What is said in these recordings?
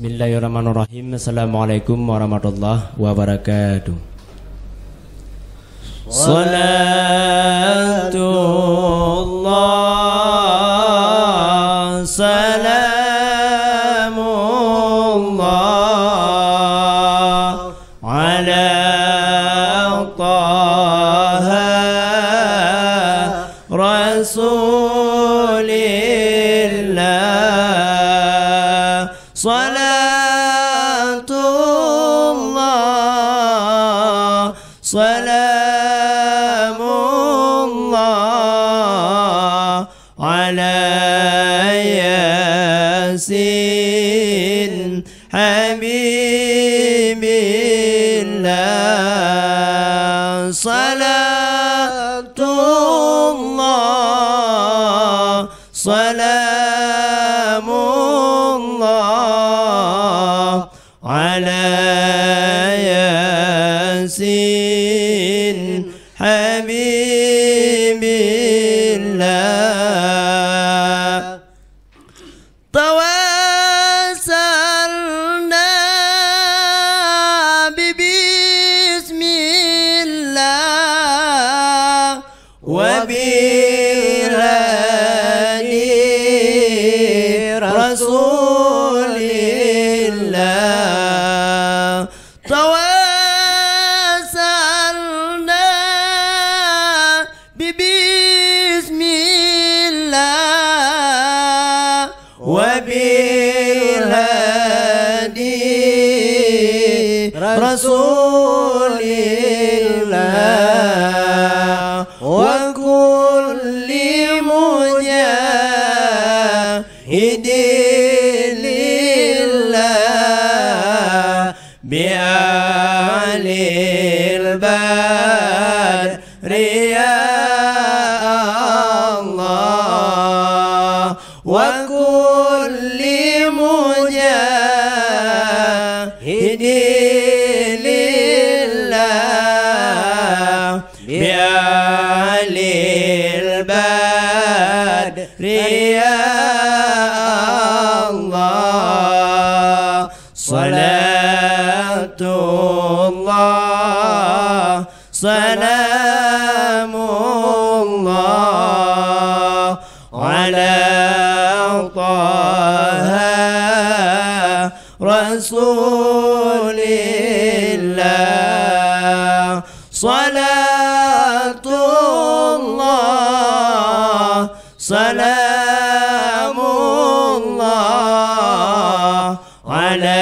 Bismillahirrahmanirrahim. Assalamualaikum warahmatullahi wabarakatuh. Salatullah salamullah ala taha rasulillah. Salatullah salamullah ala yasin habibillah. Salatullah salamullah ala yasin habibillah. Tawassalna bibismillah wa birani rasulillah. Tawassalna bibismillah wa bilhadi rasulillah wa kulli mujahidin lillah bi'alil badri ya Allah wa kulli mujahidin lillah bi'alil badri ya Allah. Salatullah salamullah ala taha rasulillah. Salatullah salamullah ala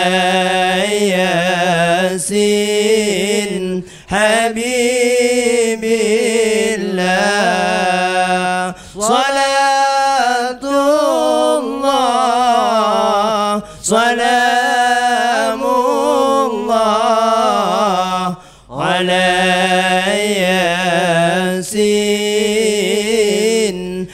yasin habibillah. Salatullah salamullah ala yasin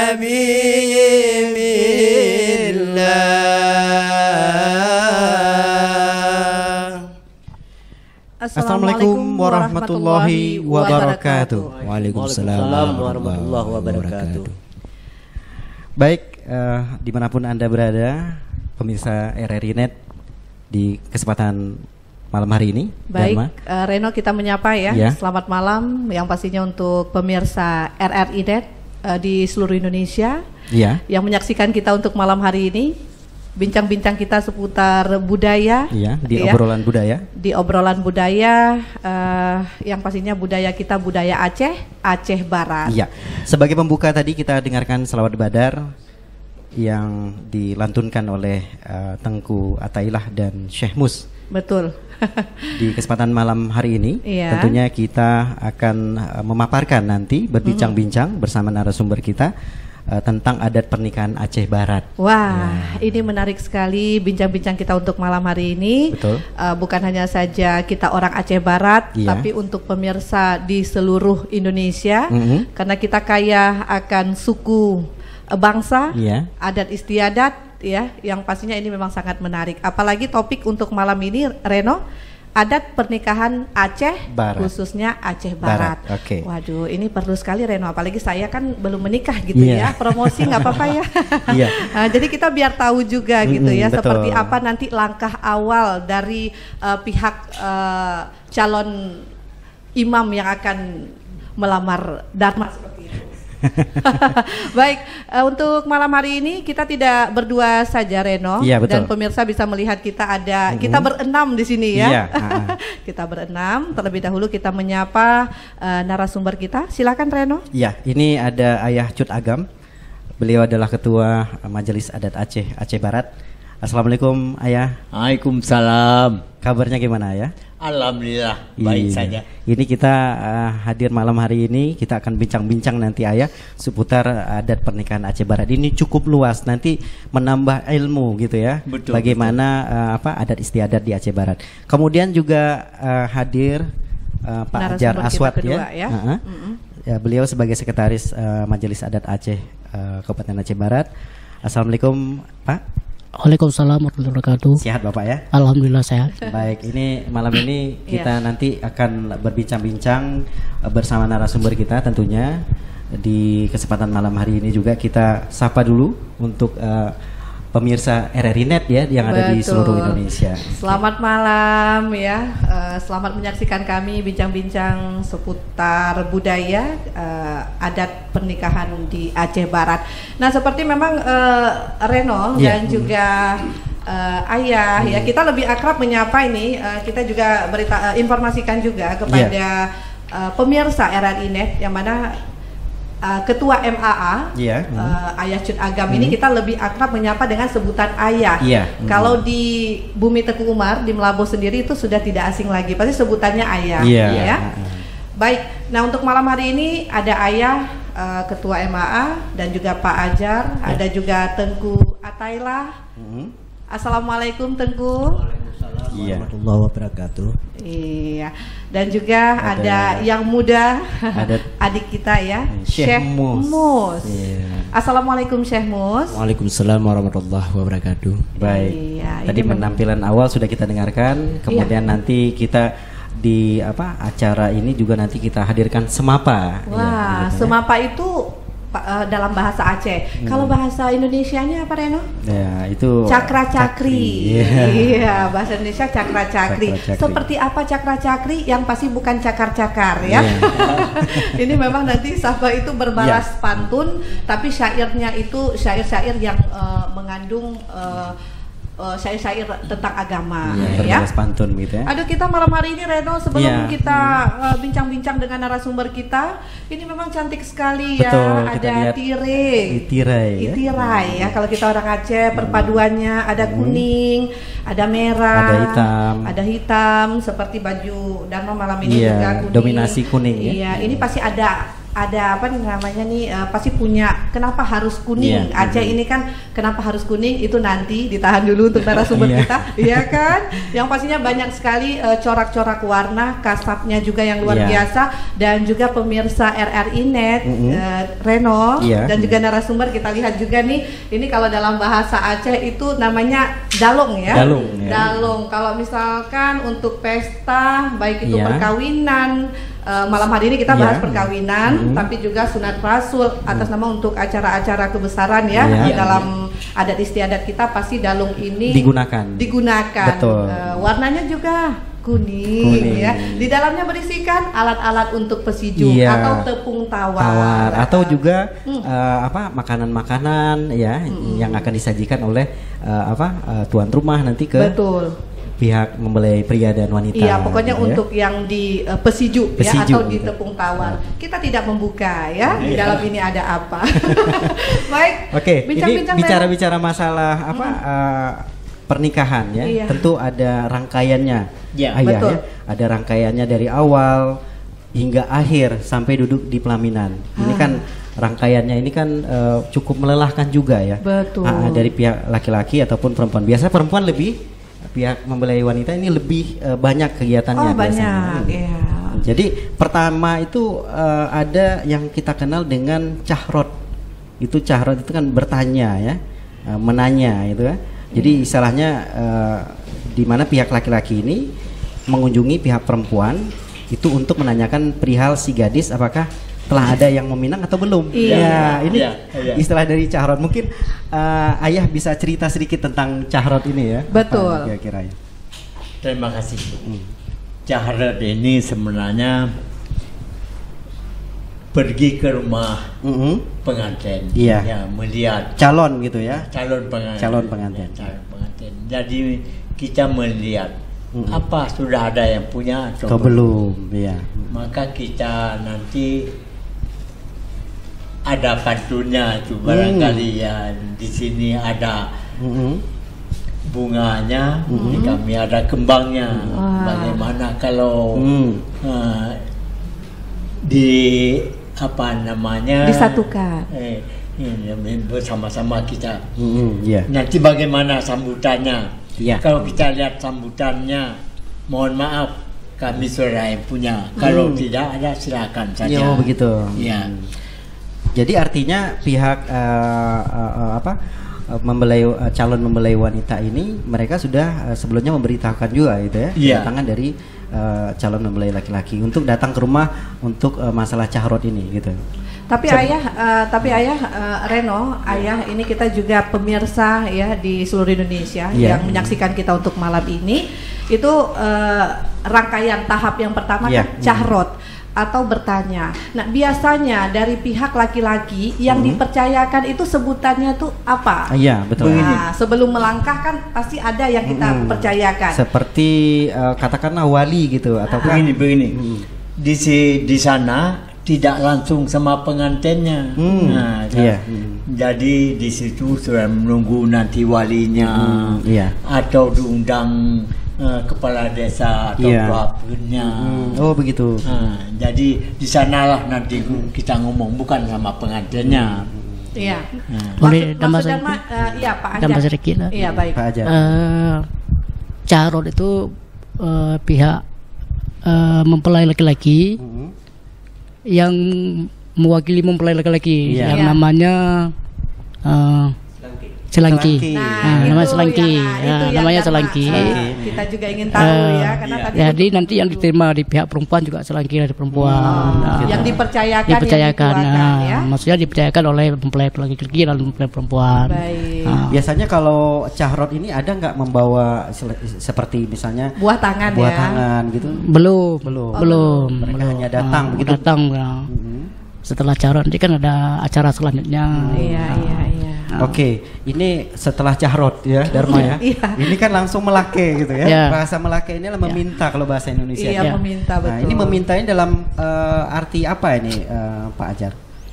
habibillah. Assalamualaikum warahmatullahi wabarakatuh. Waalaikumsalam warahmatullahi wabarakatuh. Baik, dimanapun Anda berada, pemirsa RRI Net, di kesempatan malam hari ini. Baik, Reno, kita menyapa ya. Selamat malam yang pastinya untuk pemirsa RRI Net di seluruh Indonesia yang menyaksikan kita untuk malam hari ini. Bincang-bincang kita seputar budaya, di obrolan budaya. Di obrolan budaya, yang pastinya budaya kita budaya Aceh, Aceh Barat. Iya. Sebagai pembuka tadi kita dengarkan Selawat Badar yang dilantunkan oleh Tengku Atailah dan Syekh Mus. Betul. Di kesempatan malam hari ini, tentunya kita akan memaparkan nanti, berbincang-bincang bersama narasumber kita tentang adat pernikahan Aceh Barat. Wah, ini menarik sekali bincang-bincang kita untuk malam hari ini. Betul. Bukan hanya saja kita orang Aceh Barat, tapi untuk pemirsa di seluruh Indonesia, karena kita kaya akan suku, bangsa, adat istiadat, yang pastinya ini memang sangat menarik. Apalagi topik untuk malam ini, Reno, adat pernikahan Aceh Barat. khususnya Aceh Barat. Oke. Waduh, ini perlu sekali Reno, apalagi saya kan belum menikah gitu ya. Promosi nggak apa-apa ya. Iya. Jadi kita biar tahu juga gitu ya, betul. seperti apa nanti langkah awal dari pihak calon imam yang akan melamar Dharma seperti itu. Baik, untuk malam hari ini kita tidak berdua saja Reno, ya, dan pemirsa bisa melihat kita ada kita berenam di sini ya. Iya. Kita berenam. Terlebih dahulu kita menyapa narasumber kita. Silakan Reno. Ya, ini ada Ayah Cut Agam. Beliau adalah Ketua Majelis Adat Aceh Barat. Assalamualaikum Ayah. Waalaikumsalam. Kabarnya gimana ya? Alhamdulillah baik saja. Ini kita hadir malam hari ini, kita akan bincang-bincang nanti Ayah seputar adat pernikahan Aceh Barat. Ini cukup luas, nanti menambah ilmu gitu ya. Betul, bagaimana adat istiadat di Aceh Barat. Kemudian juga hadir Pak Ajar Aswad kedua, ya. Ya, beliau sebagai sekretaris Majelis Adat Aceh Kabupaten Aceh Barat. Assalamualaikum Pak. Waalaikumsalam warahmatullahi wabarakatuh. Sehat Bapak ya? Alhamdulillah sehat. Baik, ini malam ini kita nanti akan berbincang-bincang bersama narasumber kita tentunya. Di kesempatan malam hari ini juga kita sapa dulu untuk pemirsa RRI Net ya yang ada di seluruh Indonesia. Selamat malam ya, selamat menyaksikan kami bincang-bincang seputar budaya adat pernikahan di Aceh Barat. Nah seperti memang Reno dan juga Ayah ya, kita lebih akrab menyapa ini, kita juga informasikan juga kepada pemirsa RRI Net yang mana Ketua MAA, Ayah Cut Agam ini kita lebih akrab menyapa dengan sebutan Ayah. Kalau di Bumi Teguh Umar di Melabo sendiri itu sudah tidak asing lagi, pasti sebutannya Ayah. Ya. Baik, nah untuk malam hari ini ada Ayah Ketua MAA dan juga Pak Ajar, ada juga Tengku Ataila. Assalamualaikum Tengku. Warahmatullahi wabarakatuh. Iya, dan juga ada yang muda, adik kita ya, Syekh Mus. Assalamualaikum Syekh Mus. Waalaikumsalam warahmatullahi wabarakatuh. Baik. Tadi penampilan awal sudah kita dengarkan, kemudian nanti kita di acara ini juga nanti kita hadirkan semapa. Wah, semapa itu dalam bahasa Aceh. Kalau bahasa Indonesianya apa Reno? Ya, itu cakra cakri. Iya, bahasa Indonesia cakra cakri. Seperti apa cakra cakri? Yang pasti bukan cakar-cakar ya. Ini memang nanti Sapa itu berbalas pantun, tapi syairnya itu syair-syair yang mengandung syair-syair tentang agama ya. Pantun gitu ya. Aduh, kita malam hari ini Reno sebelum kita bincang-bincang dengan narasumber kita, ini memang cantik sekali ya. Ada tirai ya. Kalau kita orang Aceh perpaduannya ada kuning, ada merah, ada hitam seperti baju Dharma malam ini juga kuning. Dominasi kuning ya. Iya, ini pasti ada apa namanya nih, pasti punya kenapa harus kuning. Aceh ini kan kenapa harus kuning itu nanti ditahan dulu untuk narasumber kita, iya kan? Yang pastinya banyak sekali corak-corak warna, kasapnya juga yang luar biasa, dan juga pemirsa RRI Net, Reno dan juga narasumber kita lihat juga nih, ini kalau dalam bahasa Aceh itu namanya dalong ya. Dalong. Kalau misalkan untuk pesta baik itu perkawinan, malam hari ini kita bahas perkawinan, tapi juga sunat rasul atas nama untuk acara-acara kebesaran ya. Dalam adat istiadat kita pasti dalung ini digunakan. Betul. Warnanya juga kuning ya. Di dalamnya berisikan alat-alat untuk pesiju atau tepung tawar atau juga makanan-makanan ya yang akan disajikan oleh tuan rumah nanti ke pihak mempelai pria dan wanita. Iya, pokoknya untuk yang di pesiju ya atau di tepung tawar. Kita tidak membuka ya di dalam ini ada apa. Baik. Oke, ini bicara-bicara masalah pernikahan ya. Tentu ada rangkaiannya. Ayah ya. Ada rangkaiannya dari awal hingga akhir sampai duduk di pelaminan. Ini kan rangkaiannya ini kan cukup melelahkan juga ya. Dari pihak laki-laki ataupun perempuan. Biasanya perempuan pihak mempelai wanita ini lebih banyak kegiatannya biasanya. Jadi pertama itu ada yang kita kenal dengan cahrot. Itu cahrot itu kan bertanya ya, menanya itu kan. Jadi istilahnya di mana pihak laki-laki ini mengunjungi pihak perempuan itu untuk menanyakan perihal si gadis apakah telah ada yang meminang atau belum. Iya. Ini istilah dari Cahrot. Mungkin ayah bisa cerita sedikit tentang Cahrot ini ya. Betul. Kira-kira ya. Terima kasih. Cahrot ini sebenarnya pergi ke rumah pengantin, ya, melihat calon gitu ya, calon pengantin. Jadi kita melihat apa sudah ada yang punya atau belum, ya. Maka kita nanti ada pantunnya itu barangkali ya, di sini ada bunganya, di kami ada kembangnya. Bagaimana kalau di apa namanya disatukan bersama-sama kita nanti bagaimana sambutannya kalau kita lihat sambutannya mohon maaf kami sudah yang punya kalau tidak ada silakan saja begitu ya. Jadi artinya pihak calon mempelai wanita ini mereka sudah sebelumnya memberitahukan juga gitu ya kedatangan dari calon mempelai laki-laki untuk datang ke rumah untuk masalah Cahrot ini gitu. Tapi ayah Reno, ayah ini kita juga pemirsa ya di seluruh Indonesia yang menyaksikan kita untuk malam ini itu rangkaian tahap yang pertama kan Cahrot atau bertanya. Nah, biasanya dari pihak laki-laki yang dipercayakan itu sebutannya tuh apa? Iya, betul. Nah, sebelum melangkah kan pasti ada yang kita percayakan. Seperti katakanlah wali gitu atau begini. Di sana tidak langsung sama pengantinnya. Jadi di situ sudah menunggu nanti walinya atau diundang kepala desa atau bapaknya. Oh begitu. Jadi di sanalah nanti kita ngomong bukan sama pengantinnya. Iya. Boleh tambah iya Pak Anjar. Tambah sedikit. Iya baik. Pak Anjar. Cahrot itu pihak mempelai laki-laki yang mewakili mempelai laki-laki yang namanya Selangki. Namanya Selangki. Namanya Selangki. Kita juga ingin tahu ya karena tadi jadi nanti yang diterima di pihak perempuan juga Selangki dari perempuan. Yang dipercayakan. Maksudnya dipercayakan oleh mempelai laki-laki dan mempelai perempuan. Biasanya kalau Cahrot ini ada nggak membawa seperti misalnya buah tangan gitu? Belum. Mereka hanya datang begitu. Setelah Cahrot nanti kan ada acara selanjutnya. Iya. Oke, ini setelah Cahrot ya Dharma ya. Ini kan langsung melake gitu ya. Bahasa melake ini adalah meminta kalau bahasa Indonesia. Meminta betul. Nah, ini memintanya dalam arti apa ini Pak Ajar?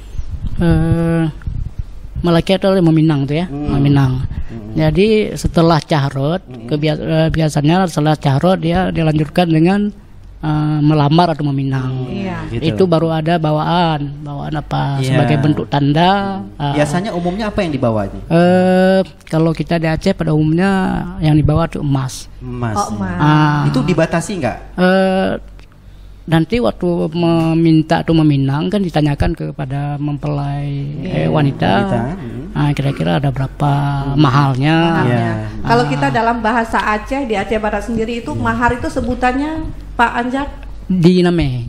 Melake itu meminang tuh ya, meminang. Jadi setelah Cahrot, biasanya setelah Cahrot dia dilanjutkan dengan melamar atau meminang. Gitu. Itu baru ada bawaan apa sebagai bentuk tanda. Biasanya umumnya apa yang dibawa ini? Kalau kita di Aceh pada umumnya yang dibawa itu emas. Emas. Itu dibatasi nggak? Nanti waktu meminta atau meminang kan ditanyakan kepada mempelai wanita. Kira-kira ada berapa mahalnya. Kalau kita dalam bahasa Aceh di Aceh Barat sendiri itu mahar itu sebutannya Pak Anjar? Diname.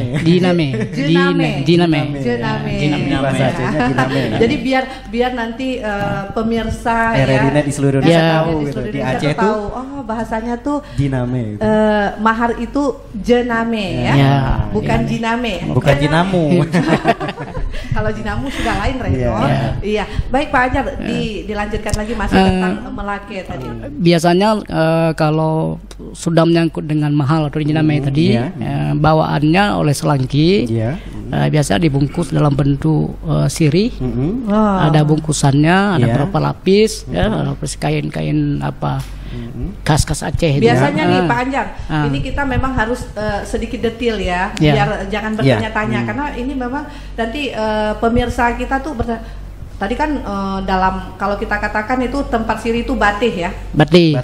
Jadi biar nanti pemirsa RRI di seluruh Indonesia tahu gitu. Di Aceh itu bahasanya tuh diname. Mahar itu jename ya. Bukan jiname. Bukan jinamu. Kalau jinamu sudah lain Reno. Iya. Baik Pak Anjar dilanjutkan lagi masih tentang melake tadi. Biasanya kalau sudah menyangkut dengan mahal atau jiname tadi bawaannya oleh Selangki biasa dibungkus dalam bentuk sirih. Ada bungkusannya, ada berapa lapis lapis kain-kain apa khas Aceh. Biasanya nih Pak Anjar, ini kita memang harus sedikit detail ya, biar jangan bertanya-tanya karena ini memang nanti pemirsa kita tuh tadi kan dalam kalau kita katakan itu tempat siri itu batih ya. Batih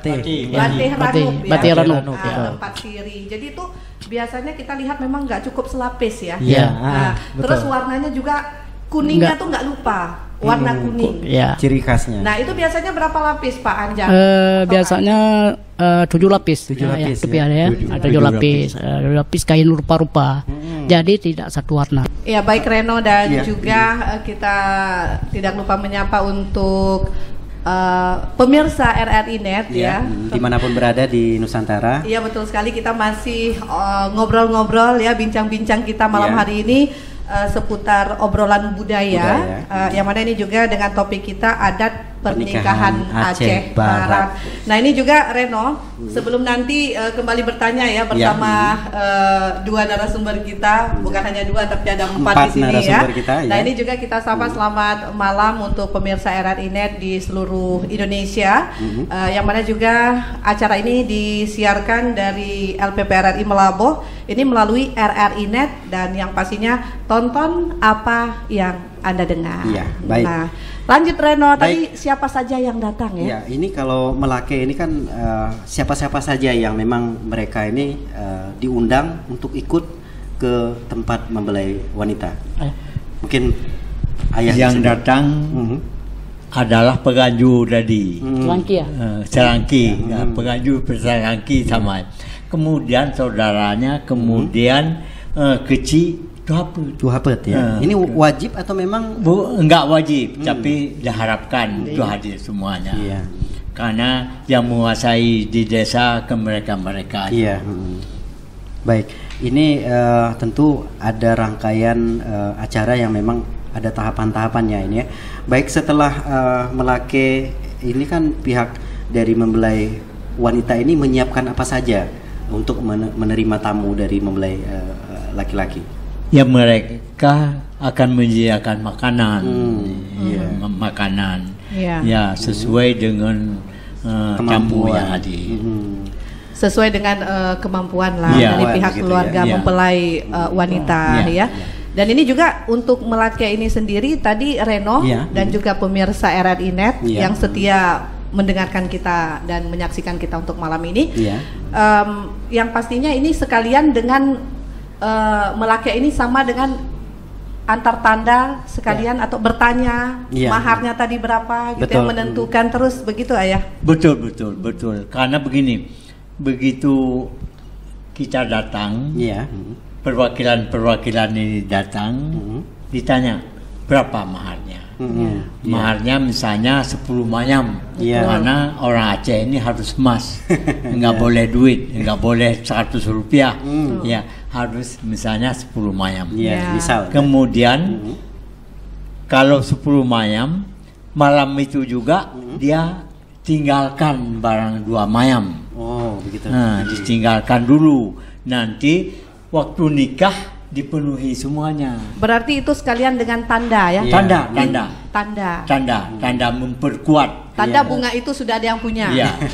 Ranub ya. Tempat siri. Jadi itu biasanya kita lihat memang nggak cukup selapis ya. Terus warnanya juga kuningnya tuh nggak lupa. Warna kuning. Ciri khasnya. Nah, itu biasanya berapa lapis Pak Anjar? Biasanya 7 lapis. 7 lapis. Ya. 7 lapis kain rupa-rupa. Jadi tidak satu warna. Ya, baik Reno dan juga kita tidak lupa menyapa untuk pemirsa RRI Net ya. Dimanapun berada di Nusantara. Iya, betul sekali, kita masih ngobrol-ngobrol ya, bincang-bincang kita malam hari ini seputar obrolan budaya. Yang mana ini juga dengan topik kita adat pernikahan Aceh Barat. Nah, ini juga Reno, sebelum nanti kembali bertanya ya bersama dua narasumber kita, bukan hanya dua tapi ada 4 di sini ya. Nah, ini juga kita sapa selamat malam untuk pemirsa RRI Net di seluruh Indonesia. Yang mana juga acara ini disiarkan dari LPP RRI Melaboh ini melalui RRI Net, dan yang pastinya tonton apa yang Anda dengar. Baik. Nah, lanjut Reno, tadi siapa saja yang datang ya? Ya, ini kalau Melake ini kan siapa-siapa saja yang memang mereka ini diundang untuk ikut ke tempat mempelai wanita. Mungkin ayah yang datang adalah penganjur tadi. Selangki ya? Selangki, penganjur Selangki sama. Kemudian saudaranya, kemudian kecil Tuhapet ya. Ini wajib atau memang? Enggak wajib, tapi diharapkan itu hadir semuanya. Karena yang menguasai di desa ke mereka-mereka. Baik, ini tentu ada rangkaian acara yang memang ada tahapan-tahapannya ini ya. Baik, setelah Melake ini kan pihak dari mempelai wanita ini menyiapkan apa saja untuk menerima tamu dari mempelai laki-laki? Ya, mereka akan menyediakan makanan, makanan, ya sesuai dengan tamu yang hadir. Sesuai dengan kemampuan lah dari pihak keluarga mempelai wanita ya. Dan ini juga untuk Melake ini sendiri tadi Reno dan juga pemirsa RRI Net yang setia mendengarkan kita dan menyaksikan kita untuk malam ini. Yang pastinya ini sekalian dengan Melake ini sama dengan antar tanda sekalian atau bertanya maharnya tadi berapa gitu, yang menentukan terus begitu ayah. Betul. Karena begini, begitu kita datang, perwakilan ini datang, ditanya berapa maharnya. Maharnya misalnya 10 mayam, karena orang Aceh ini harus emas, nggak boleh duit, nggak boleh 100 rupiah, ya harus misalnya 10 mayam. Misal. Kemudian kalau 10 mayam, malam itu juga dia tinggalkan barang 2 mayam. Begitu. Nah, ditinggalkan dulu. Nanti waktu nikah dipenuhi semuanya. Berarti itu sekalian dengan tanda ya? Tanda memperkuat. Tanda bunga itu sudah ada yang punya.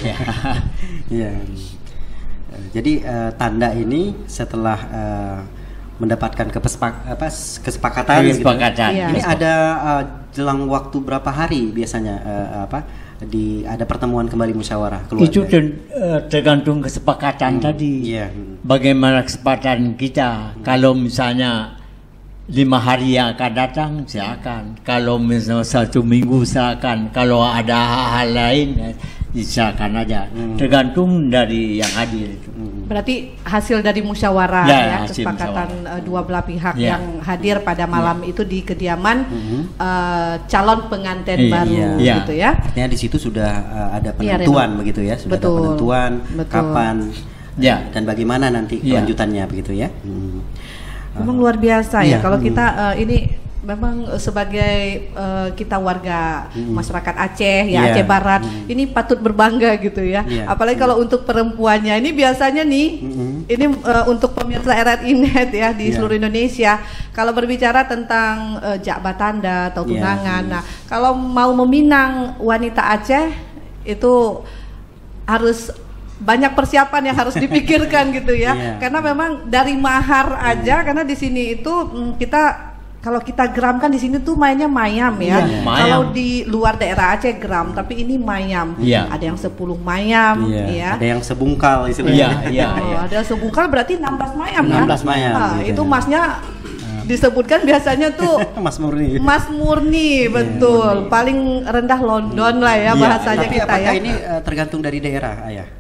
Jadi tanda ini setelah mendapatkan kesepakatan. Gitu. Ini ada jelang waktu berapa hari biasanya ada pertemuan kembali musyawarah keluarga? Itu tergantung kesepakatan tadi. Bagaimana kesepakatan kita? Kalau misalnya 5 hari yang akan datang, silakan. Kalau misalnya 1 minggu, silakan. Kalau ada hal lain, silakan aja. Tergantung dari yang hadir itu. Berarti hasil dari musyawarah kesepakatan dua belah pihak yang hadir pada malam itu di kediaman calon pengantin baru gitu ya. Artinya di situ sudah ada penentuan begitu ya, sudah ada penentuan kapan dan bagaimana nanti kelanjutannya begitu ya. Memang luar biasa ya kalau kita ini memang sebagai kita warga masyarakat Aceh Aceh Barat ini patut berbangga gitu ya. Apalagi kalau untuk perempuannya ini biasanya nih ini untuk pemirsa RRI Net ya di seluruh Indonesia, kalau berbicara tentang jakba tanda atau tunangan, nah kalau mau meminang wanita Aceh itu harus banyak persiapan yang harus dipikirkan gitu ya. Karena memang dari mahar aja, karena di sini itu kalau kita gram kan di sini tuh mainnya mayam ya. Kalau di luar daerah Aceh gram, tapi ini mayam. Ada yang 10 mayam ya. Ada yang sebungkal istilahnya. Ada sebungkal berarti 16 mayam 16 mayam. Nah, itu masnya disebutkan biasanya tuh Mas murni betul. Paling rendah London lah ya bahasanya kita ya. Ini tergantung dari daerah ayah.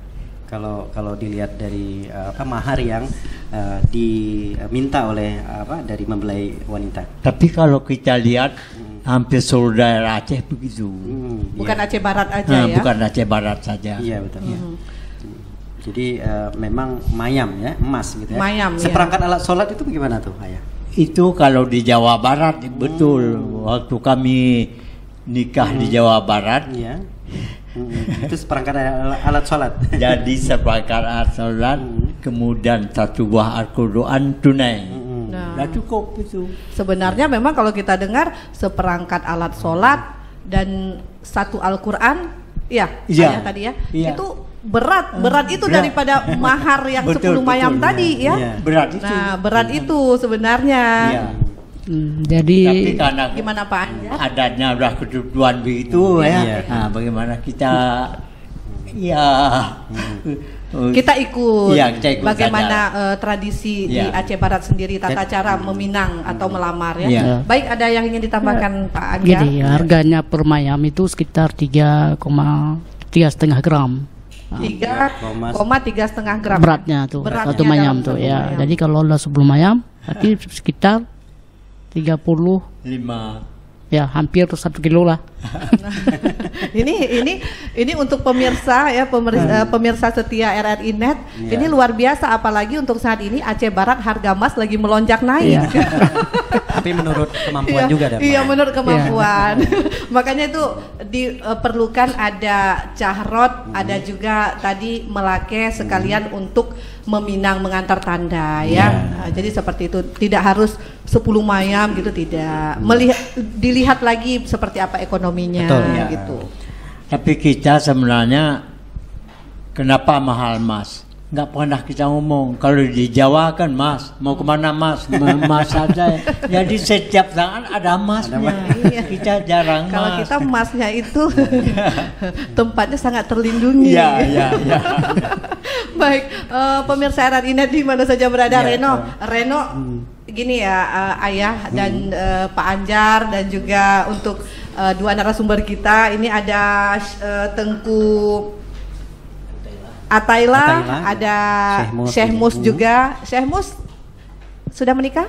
kalau dilihat dari mahar yang diminta oleh dari mempelai wanita. Tapi kalau kita lihat hampir seluruh daerah Aceh begitu. Bukan Aceh Barat aja ya. Bukan Aceh Barat saja. Iya betul. Ya. Jadi memang mayam ya, emas gitu ya. Mayam, seperangkat alat sholat itu bagaimana tuh, Ayah? Itu kalau di Jawa Barat betul. Waktu kami nikah di Jawa Barat. Iya. Itu seperangkat alat sholat. Jadi seperangkat alat sholat, kemudian satu buah Al-Quran tunai. Nah, cukup itu. Sebenarnya memang kalau kita dengar seperangkat alat sholat dan satu Al-Quran, tadi ya, itu berat itu daripada mahar yang 10 mayam tadi ya. Berat itu. Nah, berat itu sebenarnya. Jadi tapi karena gimana Pak Anjar? Adanya udah ketentuan begitu ya. Nah, bagaimana kita kita ikut bagaimana tradisi di Aceh Barat sendiri tata cara meminang atau melamar ya. Baik, ada yang ingin ditambahkan Pak Anjar? Gini, harganya per mayam itu sekitar 3,5 gram. 3,5 gram beratnya tuh satu mayam tuh ya. Jadi kalau udah 10 mayam berarti sekitar 35 ya, hampir 1 kilo lah. ini untuk pemirsa ya, pemirsa setia RRI Net. Ini luar biasa, apalagi untuk saat ini Aceh Barat harga emas lagi melonjak naik. Tapi menurut kemampuan juga ada. Iya, menurut kemampuan. Makanya itu diperlukan ada cahrot, ada juga tadi melake sekalian untuk meminang, mengantar tanda ya. Nah, jadi seperti itu, tidak harus 10 mayam gitu, tidak. Dilihat lagi seperti apa ekonominya. Betul, gitu. Tapi kita sebenarnya kenapa mahal emas? Nggak pernah kita ngomong. Kalau di Jawa kan Mas, mau kemana Mas? Emas saja. Jadi setiap saat ada emasnya. Kita jarang. Kalau kita emasnya itu tempatnya sangat terlindungi. Iya. Baik, pemirsa RRI Net di mana saja berada, Reno, gini ya, Ayah dan Pak Anjar, dan juga untuk dua narasumber kita ini ada Tengku Ataila, ada Syekh Mus juga. Syekh Mus sudah menikah?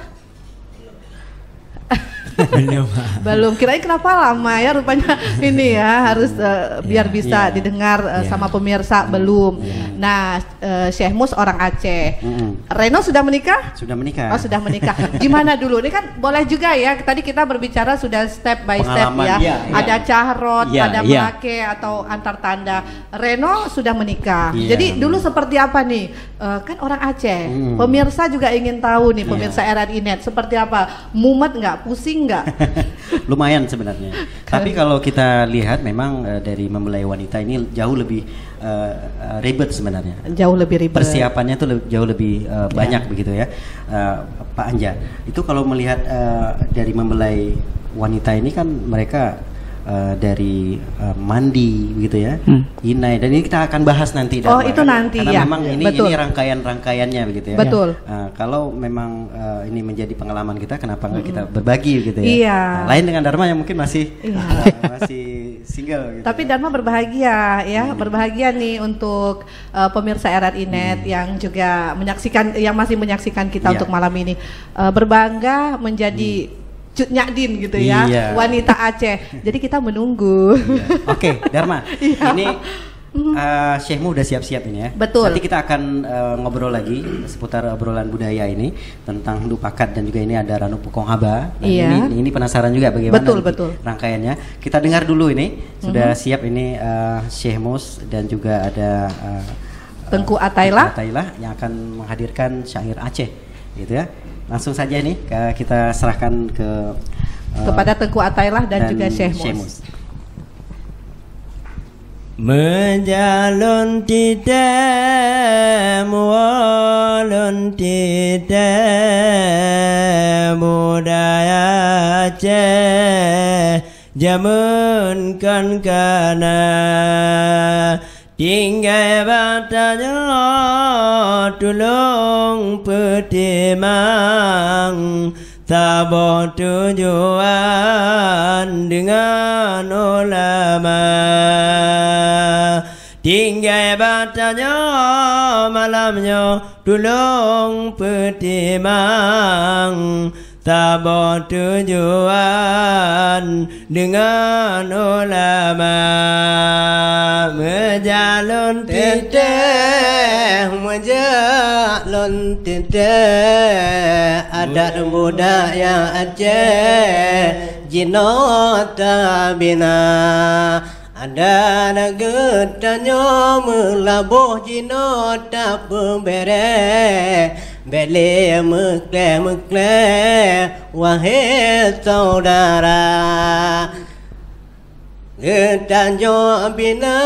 Belum. Kirain kenapa lama ya, rupanya ini ya harus biar bisa didengar sama pemirsa. Belum. Nah, Syekh Mus orang Aceh. Reno sudah menikah? Sudah menikah. Oh, sudah menikah. Gimana dulu? Ini kan boleh juga ya. Tadi kita berbicara sudah step by step ya. Ada cahrot, ada melake atau antar tanda. Reno sudah menikah. Jadi dulu seperti apa nih? Kan orang Aceh. Pemirsa juga ingin tahu nih, pemirsa RRI Net, seperti apa? Mumet nggak? Pusing nggak? Lumayan sebenarnya. Tapi kalau kita lihat memang dari mempelai wanita ini jauh lebih ribet sebenarnya. Jauh lebih ribet. Persiapannya tuh jauh lebih banyak begitu ya, Pak Anja. Itu kalau melihat dari mempelai wanita ini kan mereka dari mandi gitu ya, inai, dan ini kita akan bahas nanti. Itu nanti karena memang ini rangkaiannya begitu ya. Betul. Kalau memang ini menjadi pengalaman kita, kenapa nggak kita berbagi gitu ya? Iya. Lain dengan Dharma yang mungkin masih single. Gitu. Tapi Dharma berbahagia ya, berbahagia nih untuk pemirsa RRI Net yang juga menyaksikan, yang masih menyaksikan kita untuk malam ini, berbangga menjadi Cut Nyadin gitu ya, wanita Aceh. Jadi kita menunggu. Oke, Dharma. Ini Syekhmu udah siap-siap ini ya. Betul. Nanti kita akan ngobrol lagi seputar obrolan budaya ini tentang Ndu Pakat, dan juga ini ada Ranu Pukong Haba. Nah, ini penasaran juga bagaimana rangkaiannya. Kita dengar dulu ini. Sudah siap ini Syekh Mus, dan juga ada Tengku Ataila yang akan menghadirkan syair Aceh gitu ya. Langsung saja nih kita serahkan kepada Tengku Ataila dan juga Syekh Mus. Menjalon tidak, mualon tidak, budaya Aceh jamunkan kana tinggal batanya tulung petimang, tabur tujuan dengan ulama, tinggal batanya malamnya tulung pertimang tabur tujuan dengan ulama menjalon titik menjalon titik adat budaya Aceh jinota bina ada nagetanya melabuh jinota pembere beli mekle wahai saudara getanyo bina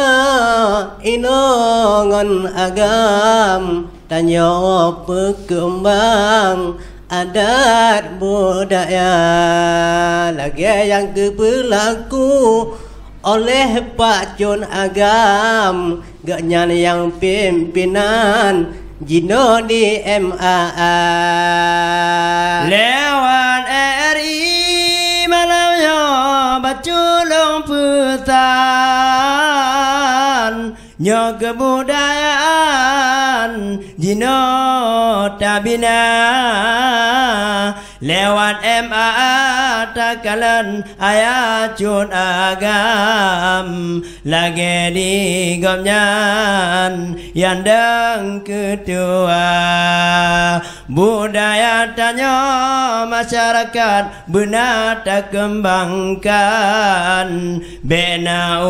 inongon agam tanyo berkembang adat budaya lagi yang berlaku oleh Pak Cun Agam gaknyan yang pimpinan Jino di MAA lewat RI malamnya baculung putan nyo kebudayaan Jino tabina lewat MAA takalan ayat Cun Agam lagi di gomnyan yang deng ketua budaya tanya masyarakat benar tak kembangkan bina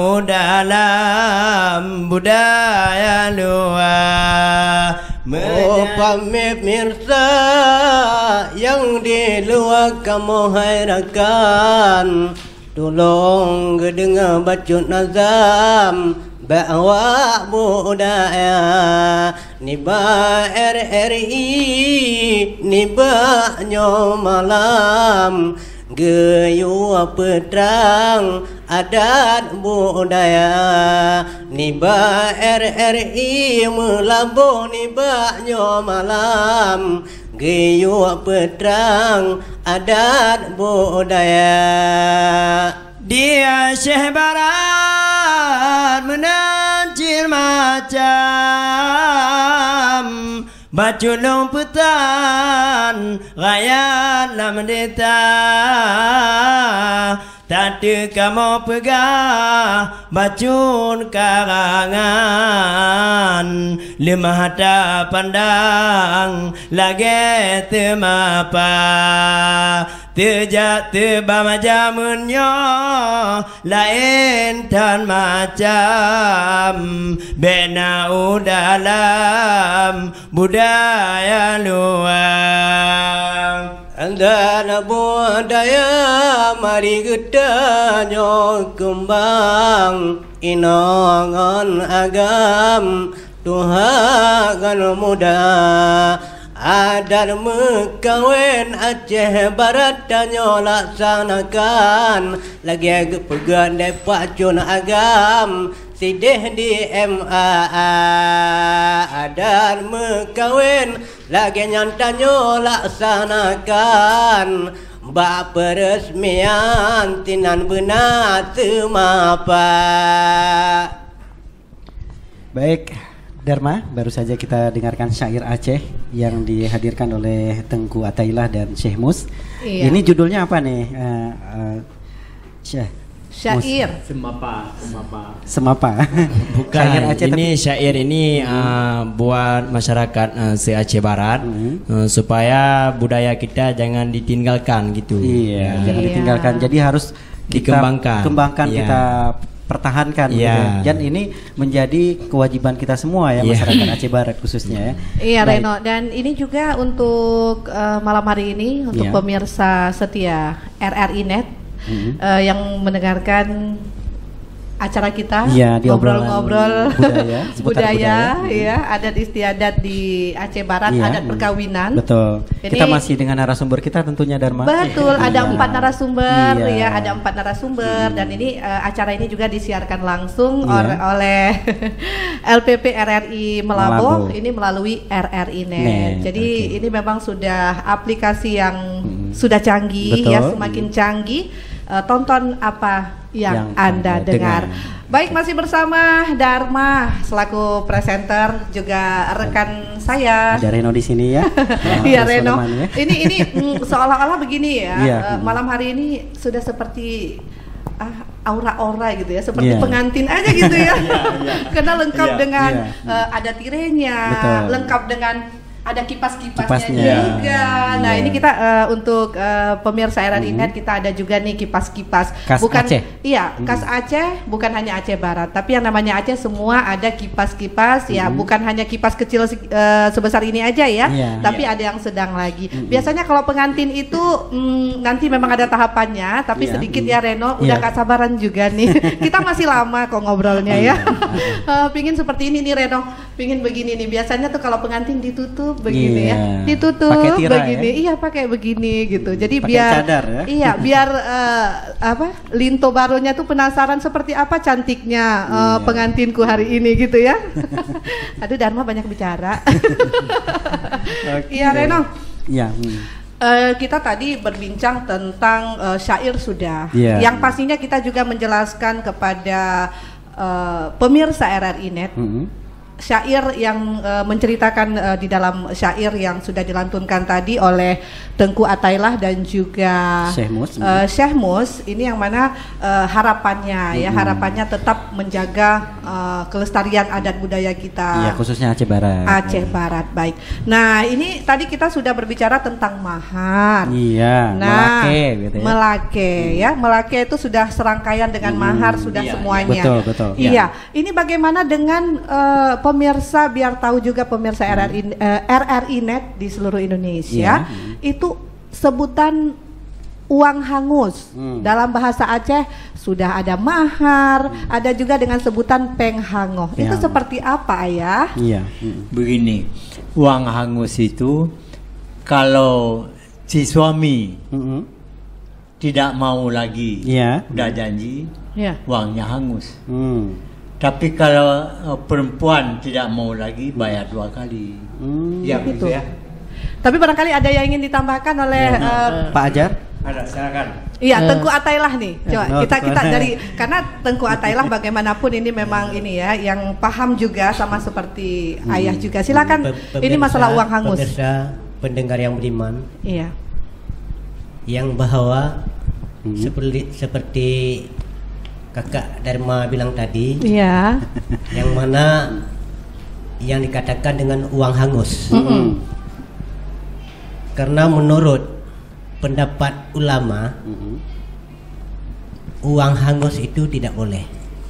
dalam budaya luar. Oh pemirsa yang di luar kamu hairakan, tolong dengar bacot nazam bawa budaya niba RRI niba nyo malam geyu petrang adat budaya niba RRI melabuh niba nyo malam geyu petrang adat budaya di Aceh Barat menancir macam baculung putan rakyat lah mendeta tak ada kamu pegah bacun karangan lemah tak pandang lagi temapa terjak teba majamunnya lain dan macam bina dalam budaya luar andana budaya mari gedanya kembang inongan agam Tuhan muda adat mekawin Aceh Barat danyo laksanakan lagi pegang Pak Cun Agam sidih di MAA adat mekawin lagi nyantanyo laksanakan bak peresmian tinan benar temapa. Baik Dharma, baru saja kita dengarkan syair Aceh yang dihadirkan oleh Tengku Atailah dan Syekh Mus. Iya. Ini judulnya apa nih? Syair Semapa. Bukan syair Aceh, ini tapi syair ini buat masyarakat se-Aceh Barat supaya budaya kita jangan ditinggalkan gitu. Iya, jangan ditinggalkan. Jadi harus dikembangkan, iya. Kita pertahankan gitu. Dan ini menjadi kewajiban kita semua ya, masyarakat Aceh Barat khususnya ya. Iya Reno, dan ini juga untuk malam hari ini untuk pemirsa setia RRI Net yang mendengarkan acara kita, ngobrol-ngobrol budaya, ya, adat istiadat di Aceh Barat, adat perkawinan. Betul. Jadi, kita masih dengan narasumber kita tentunya Dharma. Betul, ada 4 narasumber, ya, ada 4 narasumber, dan ini acara ini juga disiarkan langsung oleh LPP RRI Melabuh, ini melalui RRI Net. Jadi ini memang sudah aplikasi yang sudah canggih, ya, semakin canggih. tonton apa yang Anda dengar. Baik, masih bersama Dharma selaku presenter, juga rekan saya. Ada Reno di sini ya. Iya, Reno. Ini seolah-olah begini ya. Malam hari ini sudah seperti aura-aura gitu ya, seperti pengantin aja gitu ya. Karena lengkap dengan ada tirenya, lengkap dengan ada kipas-kipasnya juga. Nah, ini kita untuk pemirsa RRI Net, kita ada juga nih kipas-kipas. Bukan Aceh. Iya, khas Aceh, bukan hanya Aceh Barat, tapi yang namanya Aceh semua ada kipas-kipas ya, bukan hanya kipas kecil sebesar ini aja ya, tapi ada yang sedang lagi. Biasanya kalau pengantin itu nanti memang ada tahapannya, tapi sedikit ya Reno, udah gak sabaran juga nih. Kita masih lama kok ngobrolnya ya. Pingin seperti ini nih Reno, pingin begini nih. Biasanya tuh kalau pengantin ditutup begini ya, ditutup begini, iya pakai begini gitu. Jadi pake biar cadar, ya? Iya biar Linto barunya tuh penasaran seperti apa cantiknya pengantinku hari ini gitu ya. Aduh Dharma banyak bicara. Iya Reno. Iya. Kita tadi berbincang tentang syair sudah, yang pastinya kita juga menjelaskan kepada pemirsa RRI Net. Syair yang menceritakan di dalam syair yang sudah dilantunkan tadi oleh Tengku Atailah dan juga Syekh Mus, ini yang mana harapannya ya, harapannya tetap menjaga kelestarian adat budaya kita. Iya, khususnya Aceh Barat. Aceh Barat, baik. Nah, ini tadi kita sudah berbicara tentang mahar. Iya, nah, melake gitu ya. Melake ya, melake itu sudah serangkaian dengan mahar sudah semuanya. Betul. Iya. Ini bagaimana dengan pemirsa, biar tahu juga pemirsa RRI Net di seluruh Indonesia, itu sebutan uang hangus. Dalam bahasa Aceh sudah ada mahar, ada juga dengan sebutan penghangoh. Itu seperti apa Ayah? Iya, begini, uang hangus itu kalau si suami tidak mau lagi, udah janji, uangnya hangus. Tapi kalau perempuan tidak mau lagi, bayar 2 kali. Ya begitu ya. Tapi barangkali ada yang ingin ditambahkan oleh Pak Ajar? Ada, silakan. Iya, Tengku Atailah nih. Coba kita dari, karena Tengku Atailah bagaimanapun ini memang ini ya, yang paham juga sama seperti Ayah juga. Silakan. Ini masalah uang hangus. Pemirsa, pendengar yang beriman. Iya. Yang bahwa seperti Kakak Dharma bilang tadi, yang mana yang dikatakan dengan uang hangus. Karena menurut pendapat ulama, uang hangus itu tidak boleh.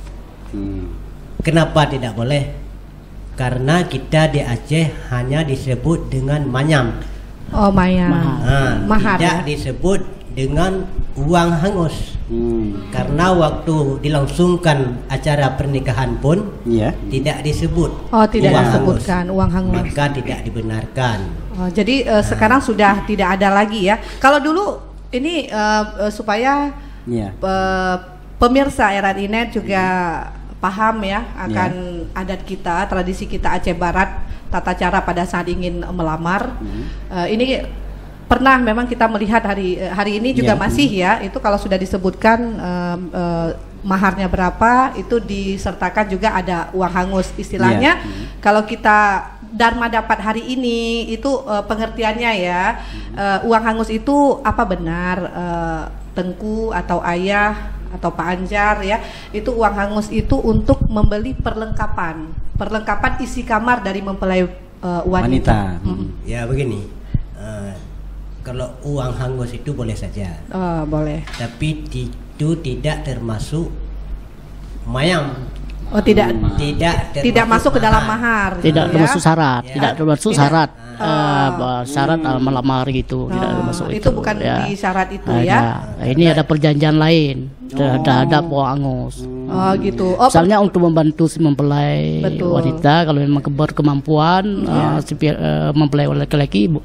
Kenapa tidak boleh? Karena kita di Aceh hanya disebut dengan manyam. Oh, mayam. Mahar. Tidak disebut dengan uang hangus. Karena waktu dilangsungkan acara pernikahan pun tidak disebut. Oh, tidak disebutkan uang hangus. Maka tidak dibenarkan. Oh, jadi sekarang sudah tidak ada lagi ya. Kalau dulu ini supaya pemirsa RRI Net juga paham ya akan adat kita, tradisi kita Aceh Barat, tata cara pada saat ingin melamar. Ini pernah memang kita melihat hari ini juga masih ya, itu kalau sudah disebutkan maharnya berapa, itu disertakan juga ada uang hangus istilahnya. Kalau kita Dharma dapat hari ini itu pengertiannya ya, uang hangus itu apa benar Tengku atau Ayah atau Pak Anjar ya, itu uang hangus itu untuk membeli perlengkapan isi kamar dari mempelai wanita. Ya begini, kalau uang hangus itu boleh saja. Boleh. Tapi itu tidak termasuk mayam. Oh, tidak masuk ke dalam mahar. Tidak termasuk syarat, tidak termasuk syarat. Syarat melamar gitu, tidak termasuk itu. Itu bukan di syarat itu ya. Ini ada perjanjian lain terhadap uang hangus. Oh gitu. Misalnya untuk membantu si mempelai wanita, kalau memang berkemampuan mempelai laki-laki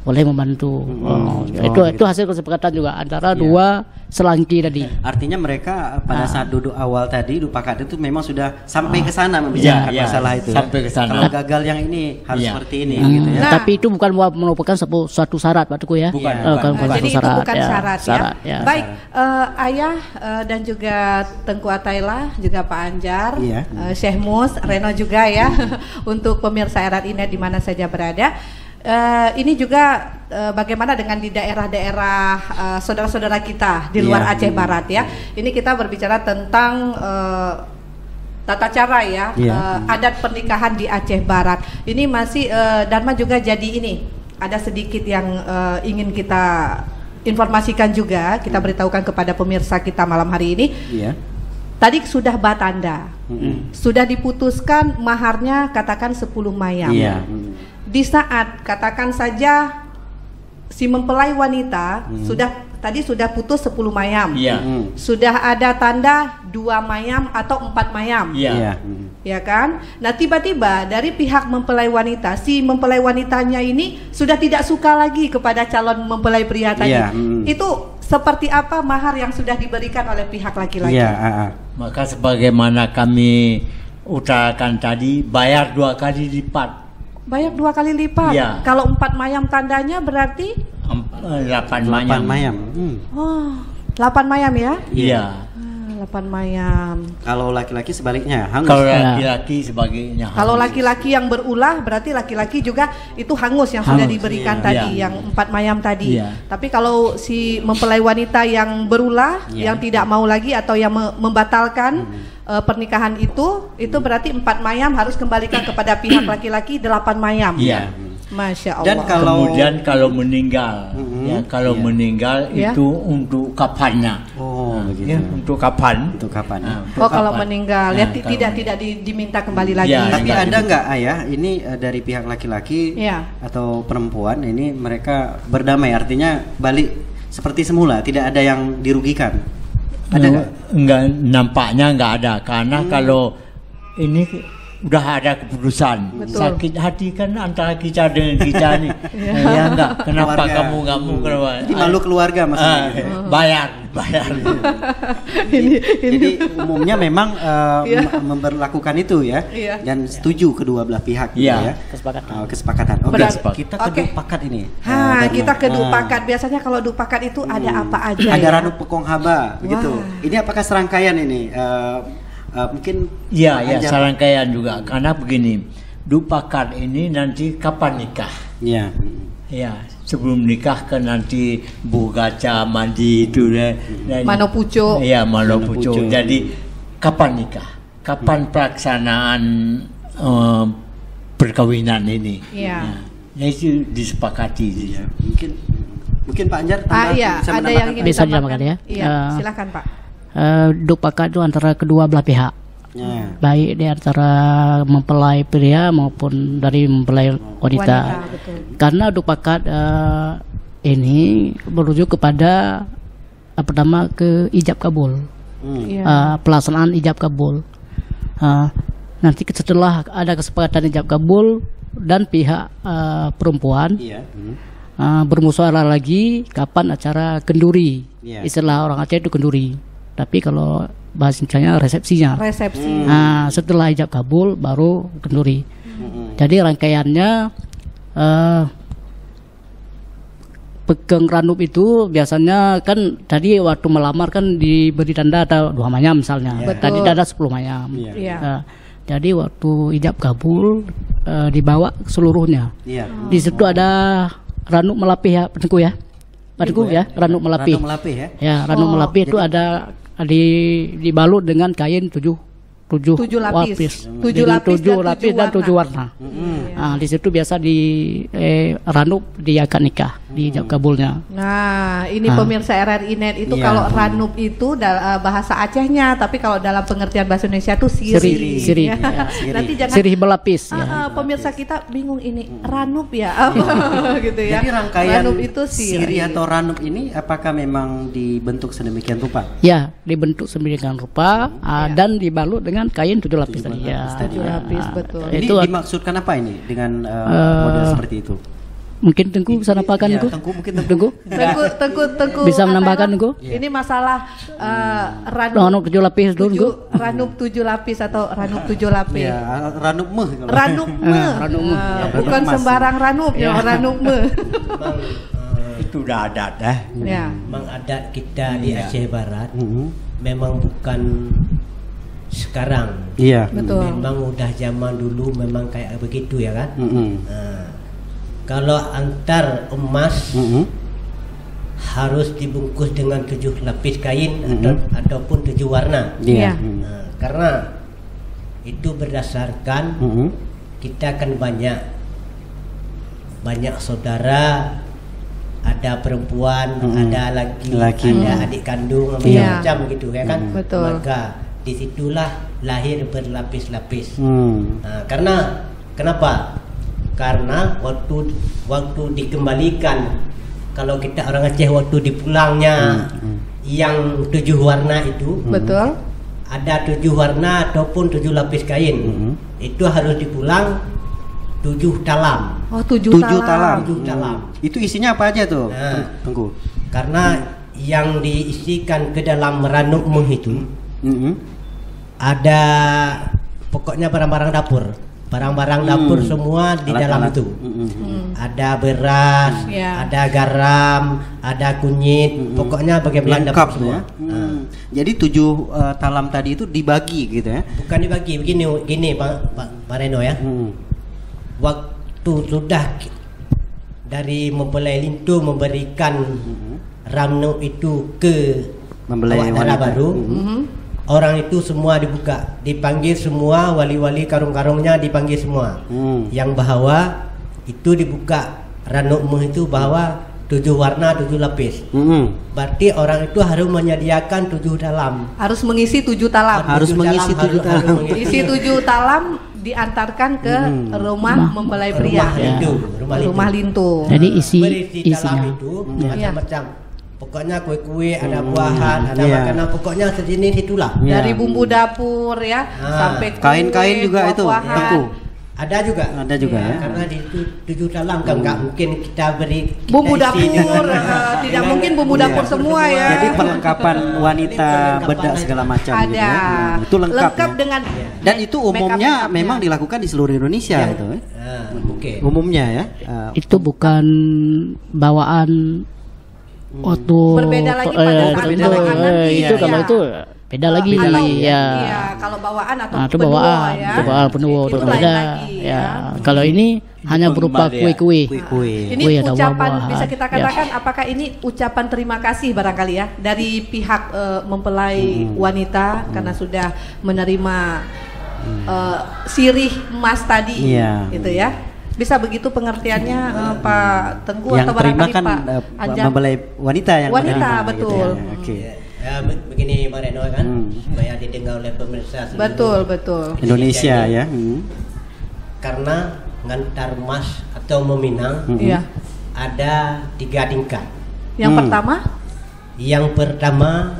boleh membantu. Itu hasil kesepakatan juga antara dua selangki tadi. Artinya mereka pada saat duduk awal tadi Dupakat itu memang sudah sampai ke sana membicarakan masalah itu. Sampai ke sana. Kalau gagal yang ini harus seperti ini gitu ya. Tapi itu bukan merupakan suatu syarat Pak Teguh ya. Bukan jadi itu bukan syarat ya. Baik, Ayah dan juga Tengku Ataila, juga Pak Anjar, Syekh Mus, Reno juga ya, untuk pemirsa RRI-Net di mana saja berada. Ini juga bagaimana dengan di daerah-daerah saudara-saudara kita di luar Aceh Barat ya. Ini kita berbicara tentang tata cara ya, adat pernikahan di Aceh Barat. Ini masih Dharma juga jadi ini. Ada sedikit yang ingin kita informasikan juga, kita beritahukan kepada pemirsa kita malam hari ini. Tadi sudah batanda, sudah diputuskan maharnya katakan 10 mayam. Di saat katakan saja si mempelai wanita sudah putus 10 mayam, sudah ada tanda 2 mayam atau 4 mayam, ya kan? Nah tiba-tiba dari pihak mempelai wanita, si mempelai wanitanya ini sudah tidak suka lagi kepada calon mempelai pria tadi. Itu seperti apa mahar yang sudah diberikan oleh pihak laki-laki? Maka sebagaimana kami utarakan tadi, bayar 2 kali lipat. Bayar 2 kali lipat. Kalau 4 mayam tandanya berarti 8 mayam. Oh, 8 mayam ya? Iya. 8 mayam. Kalau laki-laki sebaliknya, hangus. Kalau laki-laki sebaliknya hangus. Kalau laki-laki yang berulah berarti laki-laki juga itu hangus yang sudah diberikan tadi, yang 4 mayam tadi. Tapi kalau si mempelai wanita yang berulah, yang tidak mau lagi atau yang membatalkan pernikahan itu berarti 4 mayam harus kembalikan kepada pihak laki-laki 8 mayam. Masya Allah. Dan kemudian kalau meninggal, meninggal itu untuk kafannya. Untuk kapan? Untuk kapan? Kalau meninggal tidak diminta kembali lagi. Tapi ada nggak Ayah? Ini dari pihak laki-laki atau perempuan ini mereka berdamai, artinya balik seperti semula, tidak ada yang dirugikan. Ada nggak? Enggak, nampaknya nggak ada, karena kalau ini udah ada keputusan. Sakit hati kan antara kita dengan kita nih. Ya enggak, kenapa keluarga. Kamu nggak mau keluar? Jadi malu keluarga maksudnya. Bayar. Jadi umumnya memang memberlakukan itu ya, dan setuju kedua belah pihak ya. Kesepakatan. Kita ke Dupakat ini. Kita ke Dupakat. Biasanya kalau Dupakat itu ada apa aja? Ada Ranu Pekong Haba, begitu. Ini apakah serangkaian ini? Mungkin serangkaian juga, karena begini, Dupakat ini nanti kapan nikah? Sebelum nikah kan nanti bugaca mandi itu Manopucuk. Manopucuk. Jadi kapan nikah? Kapan pelaksanaan perkawinan ini? Itu disepakati. Mungkin Pak Anjar ada yang ingin bisa ditambahkan ya? Silakan Pak. Dupakat itu antara kedua belah pihak, baik di antara mempelai pria maupun dari mempelai wanita. Karena Dupakat ini merujuk kepada pertama ke ijab kabul, pelaksanaan ijab kabul. Nanti setelah ada kesepakatan ijab kabul dan pihak perempuan bermusyawarah lagi kapan acara kenduri. Istilah orang Aceh itu kenduri. Tapi kalau bahasanya resepsinya. Setelah ijab kabul baru kenduri. Jadi rangkaiannya pegang ranup itu biasanya kan tadi waktu melamar kan diberi tanda ada 2 mayam misalnya. Tadi ada 10 mayam. Jadi waktu ijab kabul dibawa seluruhnya. Di situ ada ranuk melapih ya, Pak Teguh ya. Pak Teguh ya, ranuk melapih. Ranuk melapih itu ada dibalut dengan kain 7 lapis. 7 lapis dan 7 warna. Di situ biasa di ranup di akad nikah, di ijab kabulnya. Nah, ini pemirsa RRI-Net itu kalau ranup itu bahasa Acehnya, tapi kalau dalam pengertian bahasa Indonesia itu siri. Nanti jangan siri berlapis. Pemirsa kita bingung ini ranup ya, gitu ya. Jadi rangkaian ranup itu siri atau ranup ini apakah memang dibentuk sedemikian rupa? Ya, dibentuk sedemikian rupa dan dibalut dengan kain 7 lapis tadi. 7 lapis betul. Ini dimaksudkan apa ini dengan model seperti itu? Mungkin Tengku bisa nambahkan Tengku. Tengku bisa menambahkan Tengku. Ini masalah ranum 7 lapis dulu. Ranum 7 lapis atau ranum 7 lapis. Ya, ranum meh. Bukan sembarang ranum ya, ranum meh. Itu udah adat dah. Ya. Memang adat kita di Aceh Barat memang bukan sekarang. Iya. Betul. Memang udah zaman dulu memang kayak begitu ya kan. Kalau antar emas harus dibungkus dengan 7 lapis kain ataupun 7 warna. Iya. Karena itu berdasarkan kita kan banyak saudara, ada perempuan, ada laki, ada adik kandung, macam gitu ya kan. Betul. Maka disitulah lahir berlapis-lapis. Karena kenapa? Karena waktu dikembalikan, kalau kita orang Aceh waktu dipulangnya yang 7 warna itu, betul, ada 7 warna ataupun 7 lapis kain, itu harus dipulang 7 talam. Oh, 7 talam. Itu isinya apa aja tuh, Tengku? Karena yang diisikan ke dalam ranum meh itu ada pokoknya barang-barang dapur. Barang-barang dapur semua di dalam itu. Ada beras, ada garam, ada kunyit, pokoknya bagaimana lengkap semua. Jadi 7 talam tadi itu dibagi gitu ya? Bukan dibagi, begini Pak Reno ya. Waktu sudah dari mempelai lintu memberikan ranum itu ke mempelai wanita baru. Orang itu semua dibuka, dipanggil semua, wali-wali karung-karungnya dipanggil semua. Yang bahawa itu dibuka ranum itu bahawa 7 warna 7 lapis. Berarti orang itu harus menyediakan 7 talam. Harus mengisi 7 talam. Harus mengisi 7 talam. Isi 7 talam diantarkan ke rumah mempelai pria. Rumah lintu. Jadi isinya itu macam-macam. Pokoknya kue-kue, ada buahan, ada makanan, pokoknya sejenis itulah. Dari bumbu dapur ya, sampai kain-kain juga itu, Tengku. Ada juga ya. Karena di 7 talam kan nggak mungkin kita beri bumbu dapur, tidak mungkin bumbu dapur semua ya. Jadi perlengkapan wanita, bedak segala macam ada. Gitu ya. Itu lengkap ya? Dengan dan itu umumnya memang dilakukan di seluruh Indonesia itu. Umumnya ya. Itu bukan bawaan waktu berbeda lagi pada saat anak itu kalau itu beda lagi ya. Kalau bawaan atau bawaan penuh berbeda ya. Kalau ini hanya berupa kue-kue. Ini ucapan bisa kita katakan apakah ini ucapan terima kasih barangkali ya dari pihak mempelai wanita karena sudah menerima sirih emas tadi gitu ya. Bisa begitu pengertiannya Pak Tengku atau barangkali kan, Pak Anjar? Mempelai wanita yang wanita menerima, betul. Gitu ya. Ya, begini Pak Reno kan supaya didengar oleh pemirsa betul Indonesia ya. Karena ngantar mas atau meminang ada 3 tingkat. Yang pertama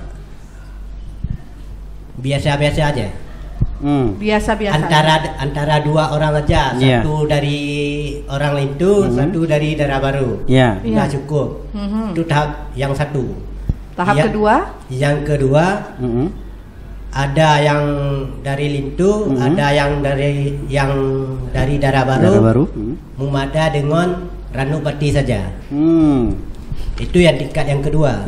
biasa-biasa aja. Biasa-biasa. Antara 2 orang aja, satu dari orang lintu, satu dari daerah baru. Sudah cukup. Itu tahap yang satu. Kedua? Yang kedua ada yang dari lintu, ada yang dari daerah baru. Memada dengan ranum pati saja. Itu yang tingkat yang kedua.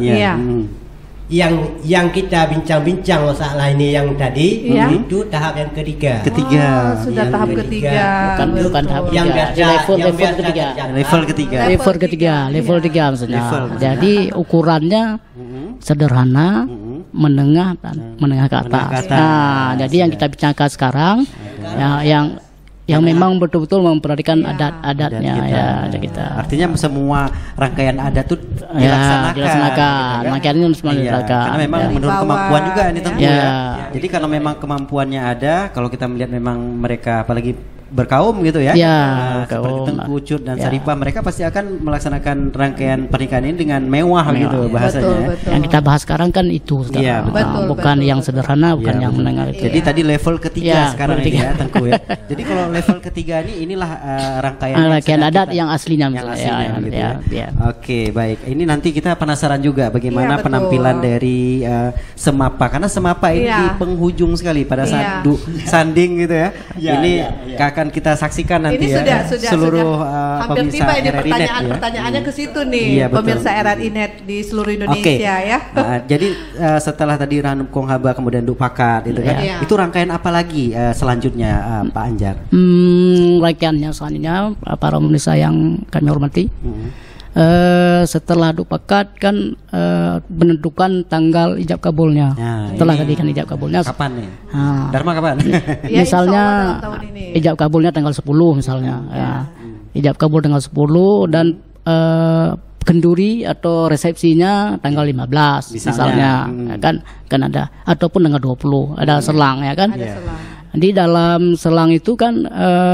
Yang kita bincang-bincang masalah ini yang tadi itu tahap yang ketiga. Sudah tahap ketiga. Bukan tahap yang level ketiga maksudnya. Jadi ukurannya sederhana, menengah ke atas. Jadi yang kita bincangkan sekarang yang memang betul-betul memperhatikan adat-adatnya ya kita. Artinya semua rangkaian adat itu dilaksanakan. Rangkaian ini semua dilaksanakan. Karena memang menurut kemampuan juga ini tentu ya. Jadi kalau memang kemampuannya ada, kalau kita melihat memang mereka apalagi berkaum gitu ya. Seperti kaum. Tengku, Ucut dan Saripah, mereka pasti akan melaksanakan rangkaian pernikahan ini dengan mewah gitu bahasanya. Betul. Yang kita bahas sekarang kan itu, bukan yang sederhana, bukan yang menengah. Jadi tadi level ketiga sekarang ini ya, Tengku ya. Jadi kalau level ketiga ini inilah rangkaian adat yang aslinya gitu ya. Oke, baik. Ini nanti kita penasaran juga bagaimana penampilan dari Semapa, karena Semapa ini di penghujung sekali pada saat sanding gitu ya. Ini akan kita saksikan nanti seluruh hampir tiba ini pertanyaannya ke situ nih, pemirsa RRI Net di seluruh Indonesia ya. Jadi setelah tadi Ranum Kong Haba kemudian Duk Pakat itu kan, itu rangkaian apa lagi selanjutnya Pak Anjar? Rangkaiannya selanjutnya para pemirsa yang kami hormati. Setelah Duk Pakat kan menentukan tanggal ijab kabulnya. Setelah tadi kan ijab kabulnya. Kapan nih? Dharma kapan? Misalnya ijab kabulnya tanggal 10 misalnya. Ijab kabul tanggal 10 dan kenduri atau resepsinya tanggal 15 misalnya. Kan ada, ataupun tanggal 20 ada selang ya kan. Di dalam selang itu kan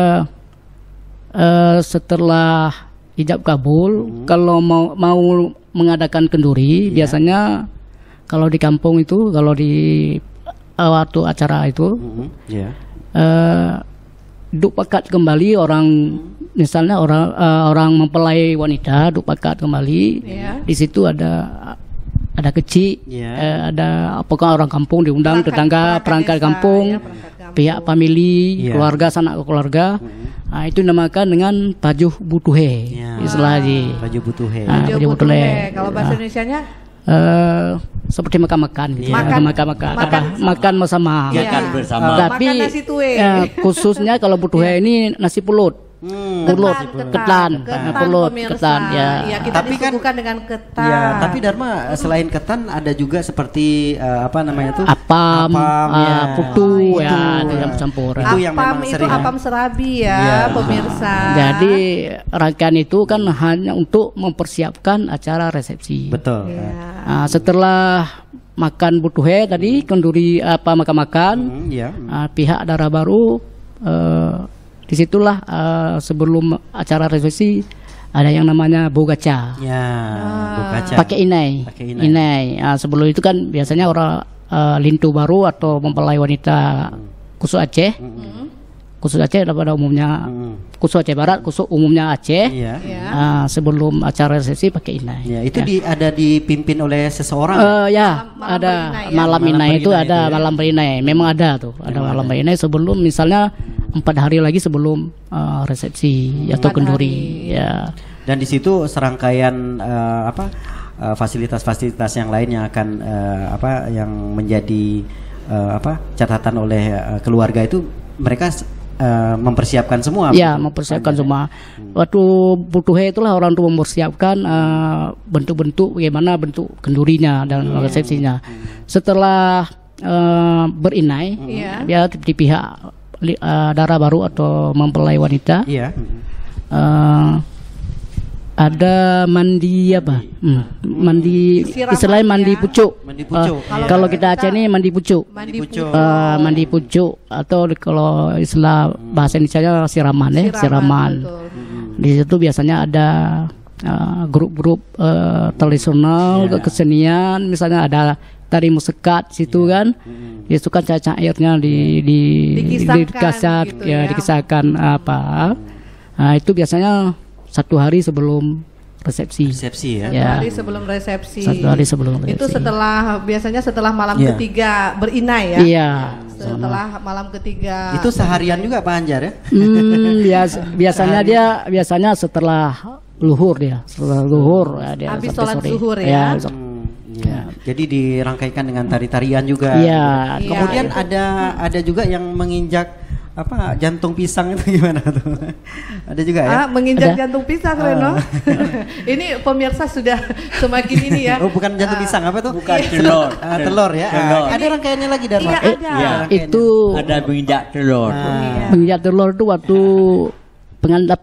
setelah ijab kabul, kalau mau mengadakan kenduri, biasanya kalau di kampung itu, kalau di waktu acara itu, Duk Pakat kembali orang, misalnya orang mempelai wanita Duk Pakat kembali, di situ ada kecil, ada apakah orang kampung diundang, tetangga, perangkat kampung, pihak famili, keluarga, sanak keluarga. Nah, itu dinamakan dengan pajuh butuhe, istilah di pajuh butuhe. Pajuh butuhe. Kalau bahasa Indonesianya seperti makan-makan gitu. Makan bersama. Tapi khususnya kalau butuhe ini nasi pulut. Ketan ya. Kita tapi disuguhkan kan dengan ketan. Ya, tapi Dharma selain ketan ada juga seperti apa namanya tuh? Apam putu itu yang campur. Itu yang memang sering. Apam serabi pemirsa. Jadi rangkaian itu kan hanya untuk mempersiapkan acara resepsi. Betul. Setelah makan butuhe tadi, kenduri makan-makan, pihak dara baru disitulah sebelum acara resepsi ada yang namanya bogaca. Pakai inai. Sebelum itu kan biasanya orang lintu baru atau mempelai wanita khusus Aceh. Khusus Aceh pada umumnya khusus Aceh Barat, khusus umumnya Aceh. Sebelum acara resepsi pakai inai. Itu ada dipimpin oleh seseorang. Ada malam inai itu ada malam berinai. Memang ada tuh, ada malam berinai sebelum misalnya 4 hari lagi sebelum resepsi atau kenduri. Dan di situ serangkaian fasilitas-fasilitas yang lain yang akan yang menjadi catatan oleh keluarga itu mereka mempersiapkan semua. Mempersiapkan semua. Waktu butuhe itulah orang tua mempersiapkan bentuk-bentuk bagaimana bentuk kendurinya dan resepsinya. Setelah berinai, di pihak dara baru atau mempelai wanita, ada mandi mandi istilahnya mandi pucuk. Kalau kita Aceh ini mandi pucuk. Mandi pucuk atau kalau istilah bahasa Indonesia siraman. Di situ biasanya ada grup-grup tradisional kesenian, misalnya ada tari musekat situ kan. Itu kan cairnya dikisahkan gitu dikisahkan apa. Nah, itu biasanya 1 hari sebelum resepsi ya. 1 hari sebelum resepsi. 1 hari sebelum resepsi. Itu biasanya setelah malam ketiga berinai ya. Setelah malam ketiga. Itu seharian juga Pak Anjar ya? Biasanya setelah luhur dia. Setelah luhur dia habis sholat zuhur ya. Jadi dirangkaikan dengan tari-tarian juga. Kemudian ada juga yang menginjak jantung pisang itu gimana tuh? Ada juga ya? Menginjak jantung pisang Reno. Ini pemirsa sudah semakin ini ya. Bukan jantung pisang apa tuh? Bukan telur. Telur ya. Ada rangkaiannya lagi Dharma. Itu ada menginjak telur. Menginjak telur itu waktu pengantin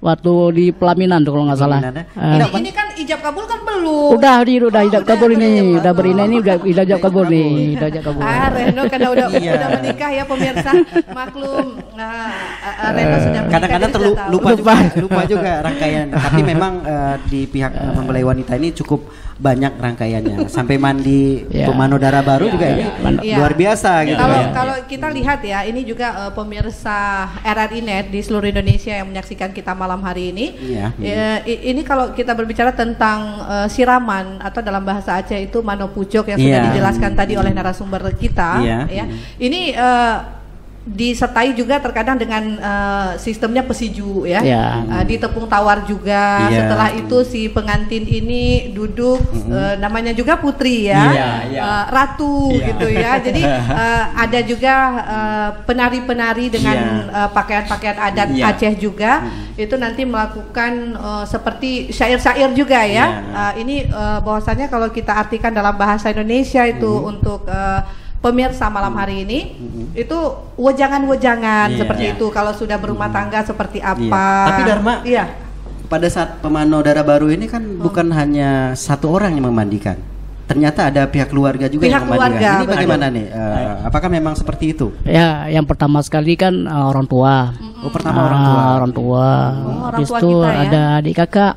waktu di pelaminan tuh kalau nggak salah. Ini kan ijab kabul kan belum. Udah ijab kabul ini, udah berina ini udah ijab kabul nih, udah ijab kabul. Reno karena udah menikah ya pemirsa, maklum. Reno sudah menikah. Kadang-kadang lupa juga rangkaian. Tapi memang di pihak mempelai wanita ini cukup banyak rangkaiannya. Sampai mandi pemano darah baru juga ini luar biasa gitu. Kalau kita lihat ya, ini juga pemirsa RRI Net di seluruh Indonesia yang menyaksikan kita malam hari ini. Ini kalau kita berbicara tentang siraman atau dalam bahasa Aceh itu mano pucuk yang sudah dijelaskan tadi oleh narasumber kita. Ini disertai juga terkadang dengan sistemnya pesiju ya, di tepung tawar juga. Setelah itu si pengantin ini duduk, namanya juga putri ya, ratu gitu ya. Jadi ada juga penari-penari dengan pakaian-pakaian adat Aceh juga. Itu nanti melakukan seperti syair-syair juga ya. Ini bahwasanya kalau kita artikan dalam bahasa Indonesia itu untuk pemirsa malam hari ini itu wejangan-wejangan seperti itu. Kalau sudah berumah tangga seperti apa. Tapi Dharma, pada saat pemano darah baru ini kan bukan hanya satu orang yang memandikan. Ternyata ada pihak keluarga juga yang memandikan. Ini bagaimana nih? Apakah memang seperti itu? Ya, yang pertama sekali kan orang tua. Pertama orang tua. Orang tua. Habis itu ada adik kakak.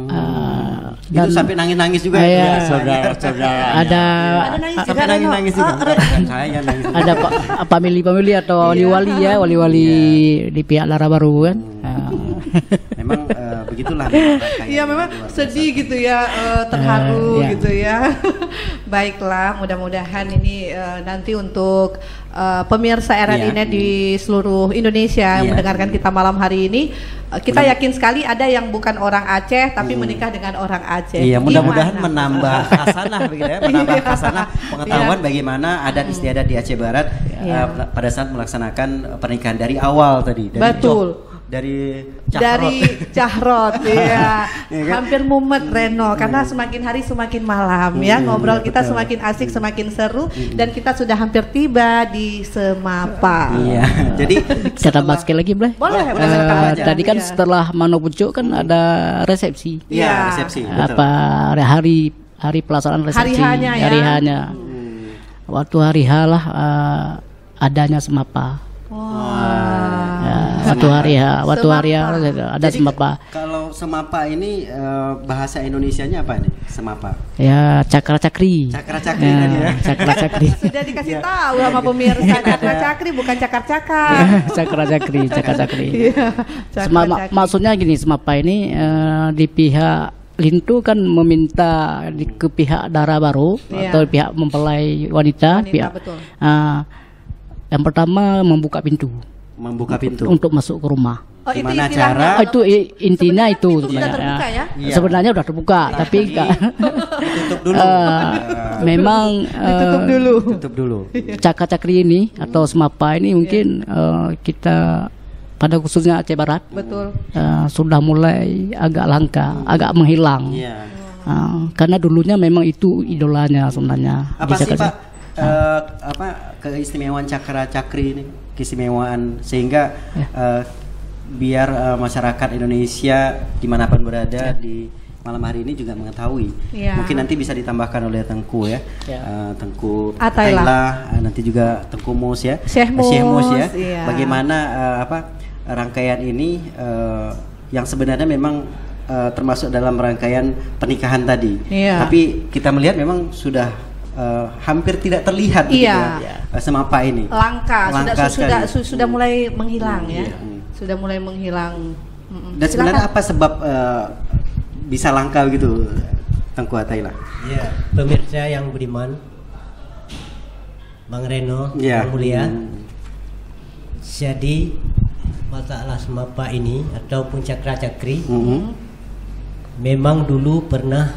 Dan itu sampai nangis-nangis juga saudara-saudara. Ada sampai nangis-nangis juga. Saya nangis. Ada family atau wali-wali di pihak Lara Baru kan. Memang begitulah. Iya memang sedih gitu ya, terharu gitu ya. Baiklah, mudah-mudahan ini nanti untuk pemirsa RRI Net di seluruh Indonesia yang mendengarkan kita malam hari ini, kita yakin sekali ada yang bukan orang Aceh tapi menikah dengan orang Aceh. Iya, mudah-mudahan menambah khasanah begitu ya, menambah khasanah pengetahuan bagaimana adat istiadat di Aceh Barat pada saat melaksanakan pernikahan dari awal tadi. Betul. Dari Cahrot ya. Hampir mumet Reno karena semakin hari semakin malam ya, ngobrol kita semakin asik, semakin seru, dan kita sudah hampir tiba di Semapa. Iya. Jadi kita basket lagi boleh? Boleh. Tadi kan setelah mano pucuk kan ada resepsi. Iya, resepsi. Apa hari pelaksanaan resepsi. Hari hanya. Waktu hari H lah adanya Semapa. Waktu hari ada Semapa. Kalau Semapa ini bahasa Indonesianya apa nih? Semapa. Ya, cakra-cakri. Cakra-cakri tadi ya. Cakra-cakri. Sudah dikasih tahu sama pemirsa, cakra-cakri bukan cakar-cakar. Cakra-cakri. Maksudnya gini, Semapa ini di pihak Lintu kan meminta ke pihak Dara Baru atau pihak mempelai wanita betul. Yang pertama membuka pintu untuk masuk ke rumah. Gimana cara? Itu intinya itu sebenarnya. Sebenarnya udah terbuka, tapi tutup dulu. Memang tutup dulu. Cakra-cakri ini atau Semapa ini mungkin kita pada khususnya Aceh Barat sudah mulai agak langka, agak menghilang. Karena dulunya memang itu idolanya sebenarnya. Apa sih Pak? Keistimewaan cakra-cakri ini, keistimewaan sehingga biar masyarakat Indonesia dimanapun berada di malam hari ini juga mengetahui. Mungkin nanti bisa ditambahkan oleh Tengku ya, Tengku Atayla, nanti juga Tengku Mus ya, Syekh Mus ya. Bagaimana rangkaian ini yang sebenarnya memang termasuk dalam rangkaian pernikahan tadi, tapi kita melihat memang sudah hampir tidak terlihat Semapa ini. Langka sudah mulai menghilang sudah mulai menghilang. Dan sebenarnya apa sebab bisa langka gitu, Tengku Atayla? Ya, pemirsa yang budiman, Bang Reno, Bang Mulia. Jadi masalah Semapa ini ataupun cakra-cakri memang dulu pernah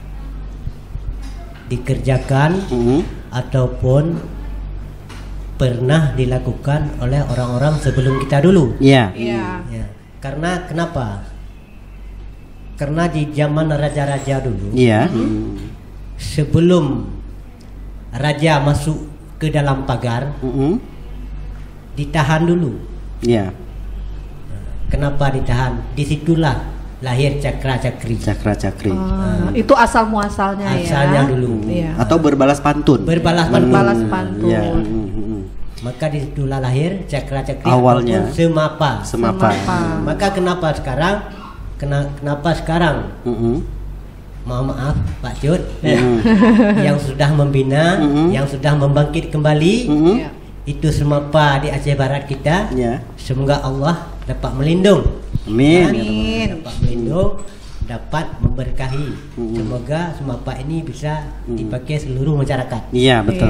dikerjakan ataupun pernah dilakukan oleh orang-orang sebelum kita dulu. Karena kenapa? Karena di zaman raja-raja dulu, sebelum raja masuk ke dalam pagar, ditahan dulu. kenapa ditahan? Disitulah lahir cakra-cakri. Cakra-cakri. Itu asal muasalnya ya. Asalnya dulu. Atau berbalas pantun. Berbalas pantun. Ya. Maka disitulah lahir cakra-cakri awalnya semapa. Maka kenapa sekarang mohon maaf Pak Cut yang sudah membina, yang sudah membangkit kembali itu semapa di Aceh Barat kita. Semoga Allah dapat melindung. Amin. Dapat melindung, dapat memberkahi. Semoga semapa ini bisa dipakai seluruh masyarakat. Iya, betul.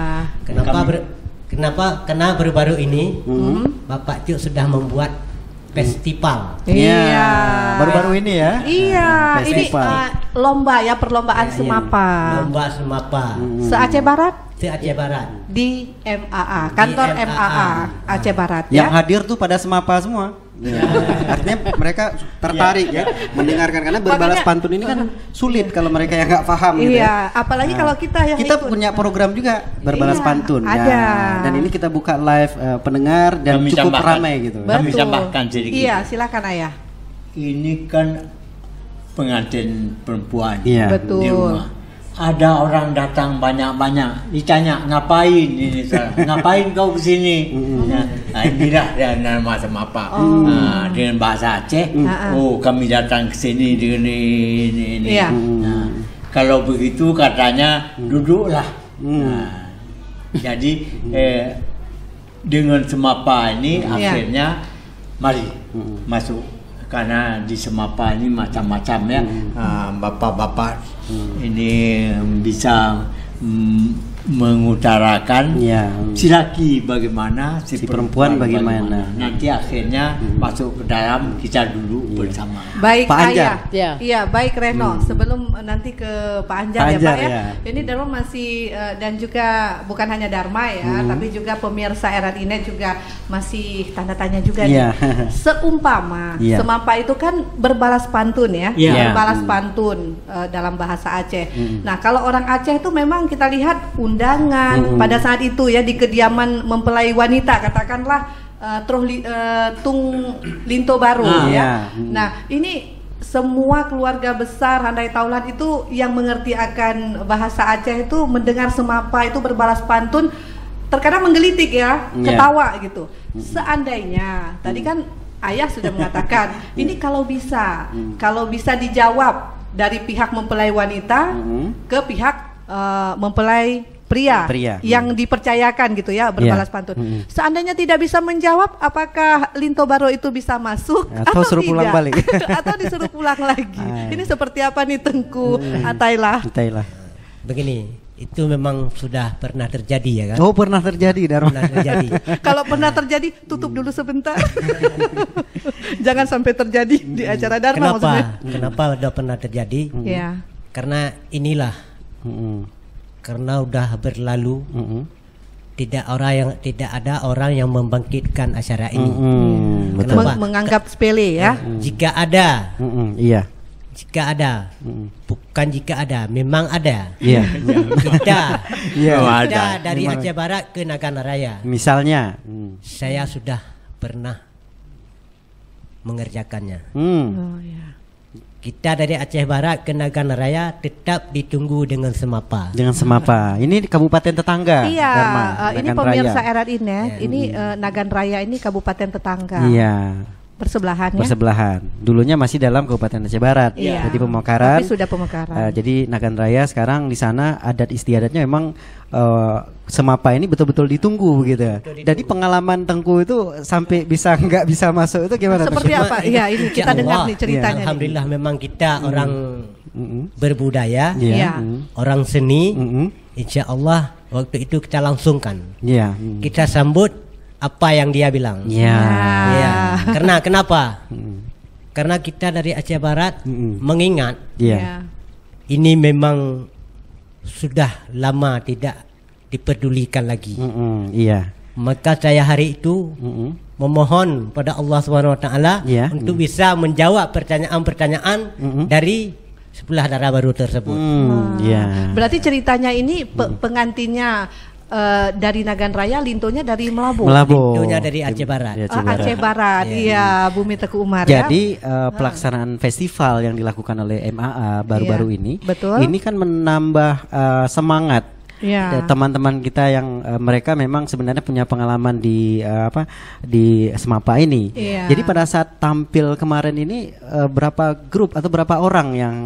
Karena baru-baru ini Bapak Cuk sudah membuat festival. Iya. Baru-baru ini ya. Iya. Festival. Ini lomba ya, perlombaan semapa. Lomba semapa. Se-Aceh Barat. Se-Aceh Barat. Di MAA, kantor MAA Aceh Barat. Yang hadir tuh pada semapa semua. Artinya mereka tertarik ya mendengarkan, karena berbalas pantun ini kan sulit kalau mereka yang nggak paham. Iya, gitu ya. Apalagi kalau kita yang kita punya program juga berbalas pantun. Ada. Ya. Dan ini kita buka live pendengar dan kami cukup ramai gitu. Kami tambahkan sedikit. Iya, silakan Ayah. Ini kan pengantin perempuan. Iya. Betul. Di rumah. Ada orang datang banyak-banyak, ditanya ngapain ini, ngapain kau kesini? Nah, inilah nama semapa. Dengan bahasa Aceh. Oh, kami datang kesini dengan ini. Iya. Nah, kalau begitu katanya duduklah. Nah, jadi dengan semapa ini akhirnya mari masuk. Karena di semapa ini macam-macam ya, bapak-bapak ini bisa mengutarakan si laki bagaimana, si perempuan bagaimana. Nanti akhirnya masuk ke dalam kita dulu bersama. Baik Pak Anjar. Iya, baik Reno. Sebelum nanti ke Pak Anjar ya Pak ya. Ini Dharma masih dan juga bukan hanya Dharma ya, tapi juga pemirsa RRI-Net juga masih tanda tanya juga nih. Seumpama semapa itu kan berbalas pantun ya, berbalas pantun dalam bahasa Aceh. Nah, kalau orang Aceh itu memang kita lihat undangan pada saat itu ya di kediaman mempelai wanita, katakanlah Tung Linto Baru ya. Nah, ini semua keluarga besar Handai Taulan itu yang mengerti akan bahasa Aceh itu mendengar semapa itu berbalas pantun terkadang menggelitik ya, ketawa gitu. Seandainya tadi kan Ayah sudah mengatakan ini kalau bisa dijawab dari pihak mempelai wanita ke pihak mempelai pria yang dipercayakan gitu ya berbalas pantun. Seandainya tidak bisa menjawab, apakah Linto Baro itu bisa masuk atau suruh tidak? Pulang balik atau disuruh pulang lagi? Ini seperti apa nih Tengku Atailah? Begini, itu memang sudah pernah terjadi ya kan? Oh, pernah terjadi, Dharma. Pernah terjadi. Kalau pernah terjadi, tutup dulu sebentar. Jangan sampai terjadi di acara Dharma. Kenapa udah pernah terjadi? Karena inilah. Karena udah berlalu, tidak ada orang yang membangkitkan acara ini. Menganggap sepele ya. Jika ada, bukan jika ada, memang ada. Kita dari Aceh Barat ke Nagana Raya. Misalnya, saya sudah pernah mengerjakannya. Kita dari Aceh Barat ke Nagana Raya tetap ditunggu dengan semapa. Ini kabupaten tetangga. Iya, ini pemirsa RRI-Net. Ini Nagan Raya ini kabupaten tetangga. Iya. Bersebelahan. Dulunya masih dalam Kabupaten Aceh Barat. Jadi pemekaran. Tapi sudah pemekaran. Jadi Nagan Raya sekarang di sana adat istiadatnya memang semapa ini betul-betul ditunggu gitu. Jadi pengalaman Tengku itu sampai nggak bisa masuk itu gimana? Seperti apa? Iya, ini kita dengar nih ceritanya. Alhamdulillah memang kita orang berbudaya, orang seni. Insya Allah waktu itu kita langsungkan. Kita sambut apa yang dia bilang. Karena kenapa? Karena kita dari Aceh Barat mengingat ini memang sudah lama tidak dipedulikan lagi. Maka saya hari itu memohon pada Allah SWT untuk bisa menjawab pertanyaan-pertanyaan dari sebelah darah baru tersebut. Berarti ceritanya ini pengantinnya dari Nagan Raya, Lintonya dari Melabo. Lintonya dari Aceh Barat. Aceh Barat, iya, Bumi Teguh Umar. Jadi pelaksanaan festival yang dilakukan oleh MAA baru-baru ini, ini kan menambah semangat teman-teman kita yang mereka memang sebenarnya punya pengalaman di di Semapa ini. Jadi pada saat tampil kemarin ini berapa grup atau berapa orang yang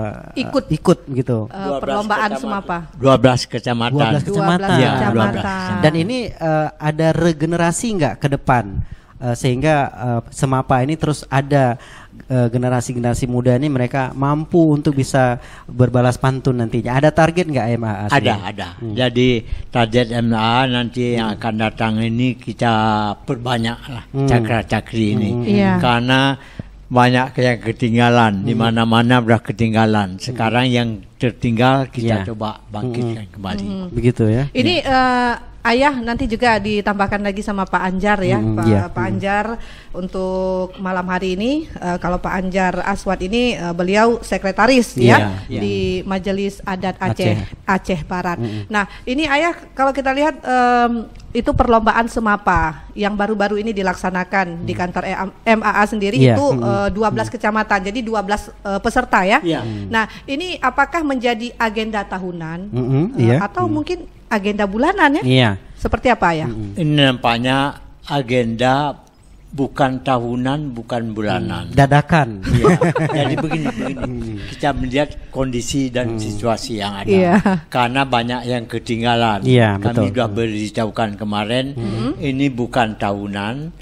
ikut gitu? Perlombaan Semapa. 12 kecamatan. 12 kecamatan. Ya, 12. Dan ini ada regenerasi nggak ke depan sehingga Semapa ini terus ada generasi-generasi muda ini mereka mampu untuk bisa berbalas pantun nantinya. Ada target nggak MAA? Ada. Jadi target MAA nanti yang akan datang ini kita perbanyak lah cakra-cakri ini. Karena banyak yang ketinggalan, di mana-mana sudah ketinggalan. Sekarang yang tertinggal kita coba bangkitkan kembali. Begitu ya. Ini Ayah nanti juga ditambahkan lagi sama Pak Anjar ya, Pak Anjar untuk malam hari ini. Kalau Pak Anjar Aswad ini beliau sekretaris di Majelis Adat Aceh Barat. Nah ini Ayah kalau kita lihat itu perlombaan Semapa yang baru-baru ini dilaksanakan di kantor MAA sendiri itu 12 kecamatan, jadi 12 peserta ya. Nah ini apakah menjadi agenda tahunan atau mungkin agenda bulanan ya? Seperti apa ya? Ini nampaknya agenda bukan tahunan, bukan bulanan. Dadakan. Jadi begini, kita melihat kondisi dan situasi yang ada. Karena banyak yang ketinggalan. Kami sudah beritahukan kemarin, ini bukan tahunan,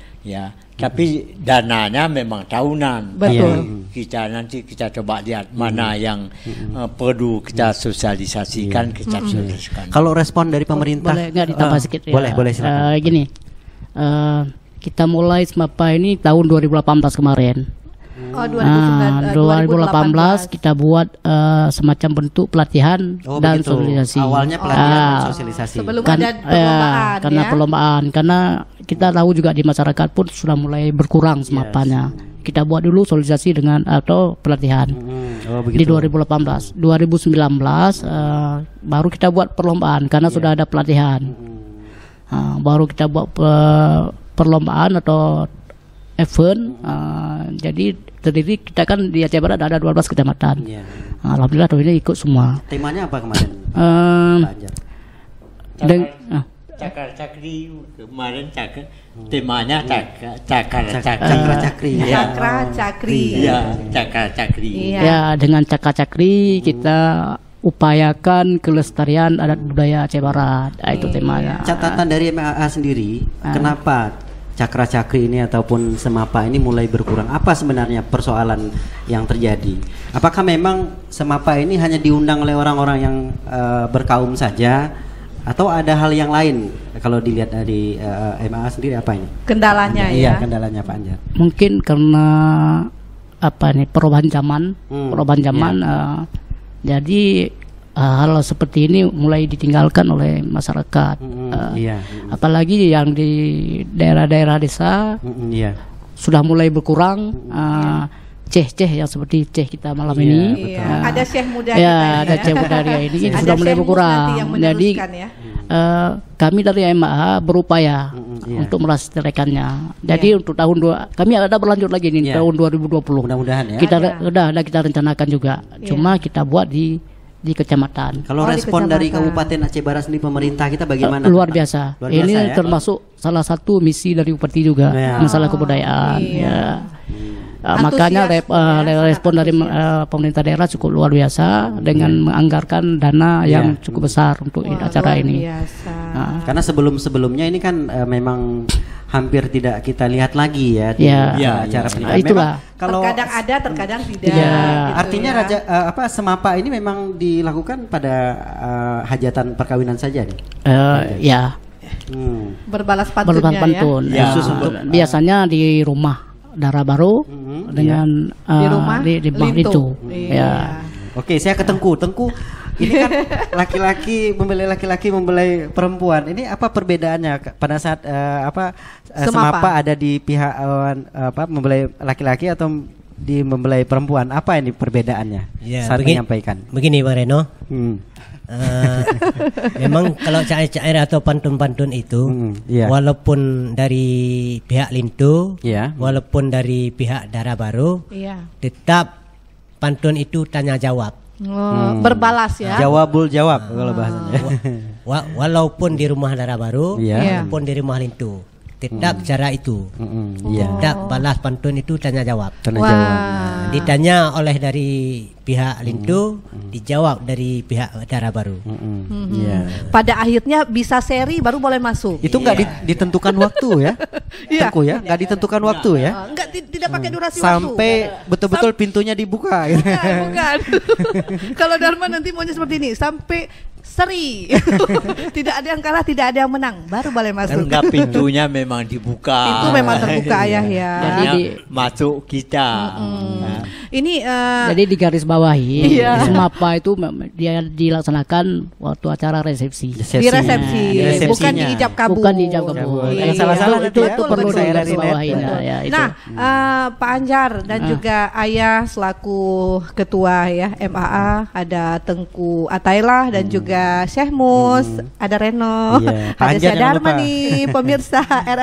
tapi dananya memang tahunan. Kita nanti coba lihat mana yang perlu kita sosialisasikan, kita sosialisasikan. Kalau respon dari pemerintah, boleh nggak ditambah sedikit? Boleh silakan. Gini, kita mulai Semapa ini tahun 2018 kemarin. 2018 kita buat semacam bentuk pelatihan dan sosialisasi. Awalnya pelatihan dan sosialisasi. Sebelum ada perlombaan karena perlombaan, karena kita tahu juga di masyarakat pun sudah mulai berkurang Semapanya. Kita buat dulu sosialisasi dengan atau pelatihan di 2018. 2019 baru kita buat perlombaan karena sudah ada pelatihan. Baru kita buat perlombaan atau event. Jadi terdiri kita kan di Aceh Barat ada 12 kecamatan. Alhamdulillah tahun ini ikut semua. Temanya apa kemarin? Cakra-cakri kemarin temanya cakra-cakri. Ya, dengan cakra-cakri kita upayakan kelestarian adat budaya Aceh Barat. Itu temanya. Catatan dari MAA sendiri, kenapa cakra-cakri ini ataupun Semapa ini mulai berkurang? Apa sebenarnya persoalan yang terjadi? Apakah memang Semapa ini hanya diundang oleh orang-orang yang berkaum saja, atau ada hal yang lain? Kalau dilihat dari MAA sendiri apa ini? Kendalanya kendalanya Pak Anjar. Mungkin karena perubahan zaman, jadi hal seperti ini mulai ditinggalkan oleh masyarakat. Apalagi yang di daerah-daerah desa sudah mulai berkurang. Ceh yang seperti ceh kita malam ini. Ada ceh muda ada ceh muda ini sudah mulai berkurang. Jadi kami dari MAA berupaya untuk melestarikannya. Jadi untuk tahun kami ada berlanjut lagi nih tahun 2020. Mudah-mudahan ya. Kita rencanakan juga. Cuma kita buat di kecamatan. Kalau respon dari Kabupaten Aceh Barat sendiri, pemerintah kita bagaimana? Luar biasa. Ini termasuk salah satu misi dari Bupati juga, masalah kebudayaan. Makanya respon dari pemerintah daerah cukup luar biasa dengan menganggarkan dana yang cukup besar untuk acara ini. Karena sebelumnya ini kan memang hampir tidak kita lihat lagi ya di acara pernikahan. Itulah. Kalau terkadang ada, terkadang tidak. Artinya Semapa ini memang dilakukan pada hajatan perkawinan saja nih. Berbalas pantun. Biasanya di rumah Dara Baru dengan di rumah di Lintu. Oke, saya ke Tengku. Ini kan laki-laki membelai perempuan. Ini apa perbedaannya pada saat Semapa ada di pihak membelai laki-laki atau di membelai perempuan? Apa ini perbedaannya? Saat menyampaikan. Begini Bang Reno. Memang kalau syair-syair atau pantun-pantun itu walaupun dari pihak Lintu, walaupun dari pihak Darah Baru, tetap pantun itu tanya jawab. Berbalas ya. Jawabul jawab kalau bahasanya. Walaupun di rumah Darah Baru, walaupun di rumah Lintu, tetap cara itu. Tetap balas pantun itu tanya jawab. Ditanya oleh dari pihak Lintu, dijawab dari pihak Darah Baru. Pada akhirnya bisa seri baru boleh masuk. Itu nggak ditentukan waktu ya, Tengku ya, nggak ditentukan waktu ya. Tidak pakai durasi sampai waktu. Betul-betul pintunya dibuka. Bukan. Kalau Dharma nanti maunya seperti ini, sampai seri. Tidak ada yang kalah, tidak ada yang menang, baru boleh masuk. Enggak, pintunya memang dibuka. Pintu memang terbuka ayah ya. Jadi masuk kita. Ini jadi di garis bawahi SMAPA itu dia dilaksanakan waktu acara resepsi. Di resepsi, bukan di ijab kabul. Bukan di ijab kabul. Yang salah-salah itu perlu digaris bawahi. Nah, Pak Anjar dan juga Ayah selaku ketua ya MAA, ada Tengku Atailah dan juga Syekh Mus, ada Reno, ada Syekh Dharma nih, pemirsa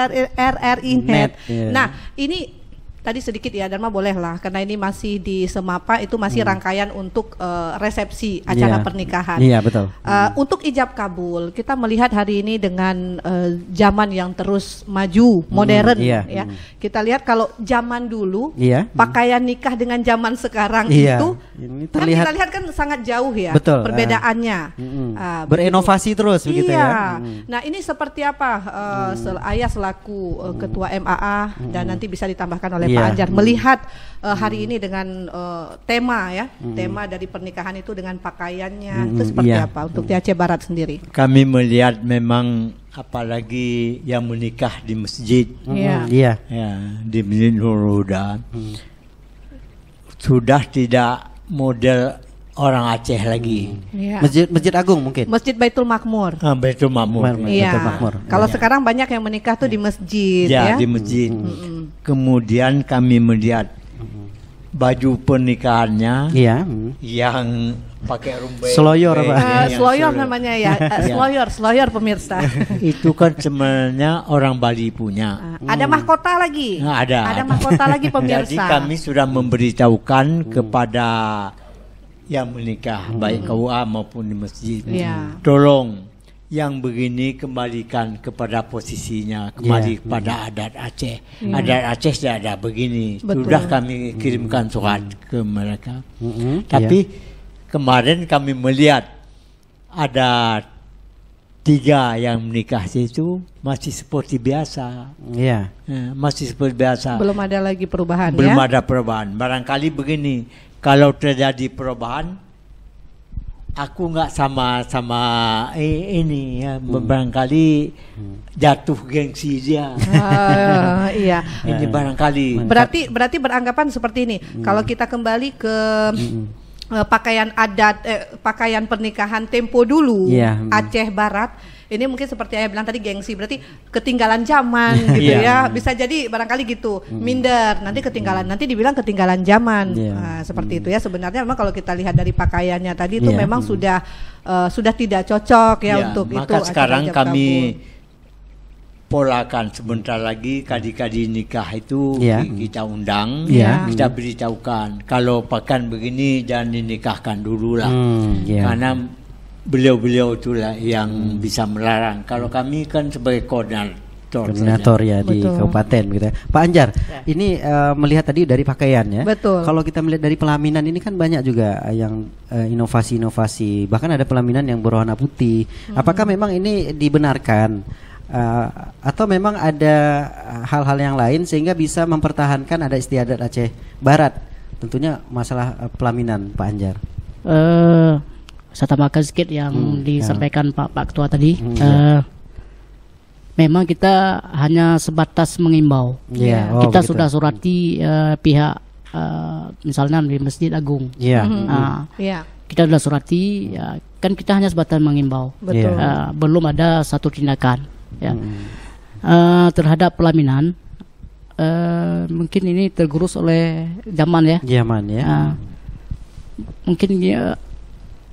RRI Net. Nah, ini tadi sedikit ya Dharma bolehlah, karena ini masih di SMAPA, itu masih rangkaian untuk resepsi acara pernikahan. Iya betul. Untuk ijab kabul, kita melihat hari ini dengan zaman yang terus maju, modern ya. Kita lihat kalau zaman dulu pakaian nikah dengan zaman sekarang itu ini terlihat, kan kita lihat kan sangat jauh ya. Betul, perbedaannya. Berinovasi terus begitu ya. Nah, ini seperti apa Ayah selaku ketua MAA dan nanti bisa ditambahkan oleh Pak Anjar melihat hari ini dengan tema ya, tema dari pernikahan itu dengan pakaiannya itu seperti apa untuk di Aceh Barat sendiri? Kami melihat memang apalagi yang menikah di masjid, ya, di Masjid Nurul Huda, sudah tidak model orang Aceh lagi. Masjid Agung mungkin. Masjid Baitul Makmur. Baitul Makmur. Kalau sekarang banyak yang menikah tuh di masjid ya. Di masjid. Kemudian kami melihat baju pernikahannya yang pakai rumbai. Seloyor apa? Seloyor namanya ya. Seloyor pemirsa. Itu kan sebenarnya orang Bali punya. Ada mahkota lagi. Ada mahkota lagi pemirsa. Jadi kami sudah memberitahukan kepada yang menikah baik KUA maupun di masjid, tolong yang begini kembalikan kepada posisinya, kembali kepada adat Aceh. Adat Aceh sudah ada begini. Sudah kami kirimkan surat ke mereka. Tapi kemarin kami melihat ada 3 yang menikah situ masih seperti biasa. Masih seperti biasa. Belum ada lagi perubahan. Belum ada perubahan. Barangkali begini, kalau terjadi perubahan, aku nggak sama ini ya, barangkali jatuh gengsi dia. Ini barangkali. Berarti beranggapan seperti ini. Kalau kita kembali ke pakaian adat, pakaian pernikahan tempo dulu, Aceh Barat. Ini mungkin seperti ayah bilang tadi gengsi, berarti ketinggalan zaman gitu ya. Bisa jadi barangkali gitu, minder, nanti ketinggalan, nanti dibilang ketinggalan zaman. Seperti itu ya. Sebenarnya memang kalau kita lihat dari pakaiannya tadi itu memang sudah tidak cocok ya untuk maka itu. Maka sekarang kami polakan sebentar lagi kadi-kadi nikah itu kita undang, kita beritahukan kalau pakaian begini jangan dinikahkan dulu lah, karena beliau-beliau itulah yang bisa melarang. Kalau kami kan sebagai koordinator ya di kabupaten gitu ya. Pak Anjar, ini melihat tadi dari pakaiannya. Kalau kita melihat dari pelaminan ini kan banyak juga yang inovasi-inovasi. Bahkan ada pelaminan yang berwarna putih. Apakah memang ini dibenarkan? Atau memang ada hal-hal yang lain sehingga bisa mempertahankan ada istiadat Aceh Barat? Tentunya masalah pelaminan, Pak Anjar. Saya tambahkan sedikit yang disampaikan Pak Ketua tadi. Memang kita hanya sebatas mengimbau. Kita sudah surati pihak misalnya di Masjid Agung. Kita sudah surati, kan kita hanya sebatas mengimbau. Belum ada satu tindakan. Terhadap pelaminan, mungkin ini tergerus oleh zaman ya. Mungkin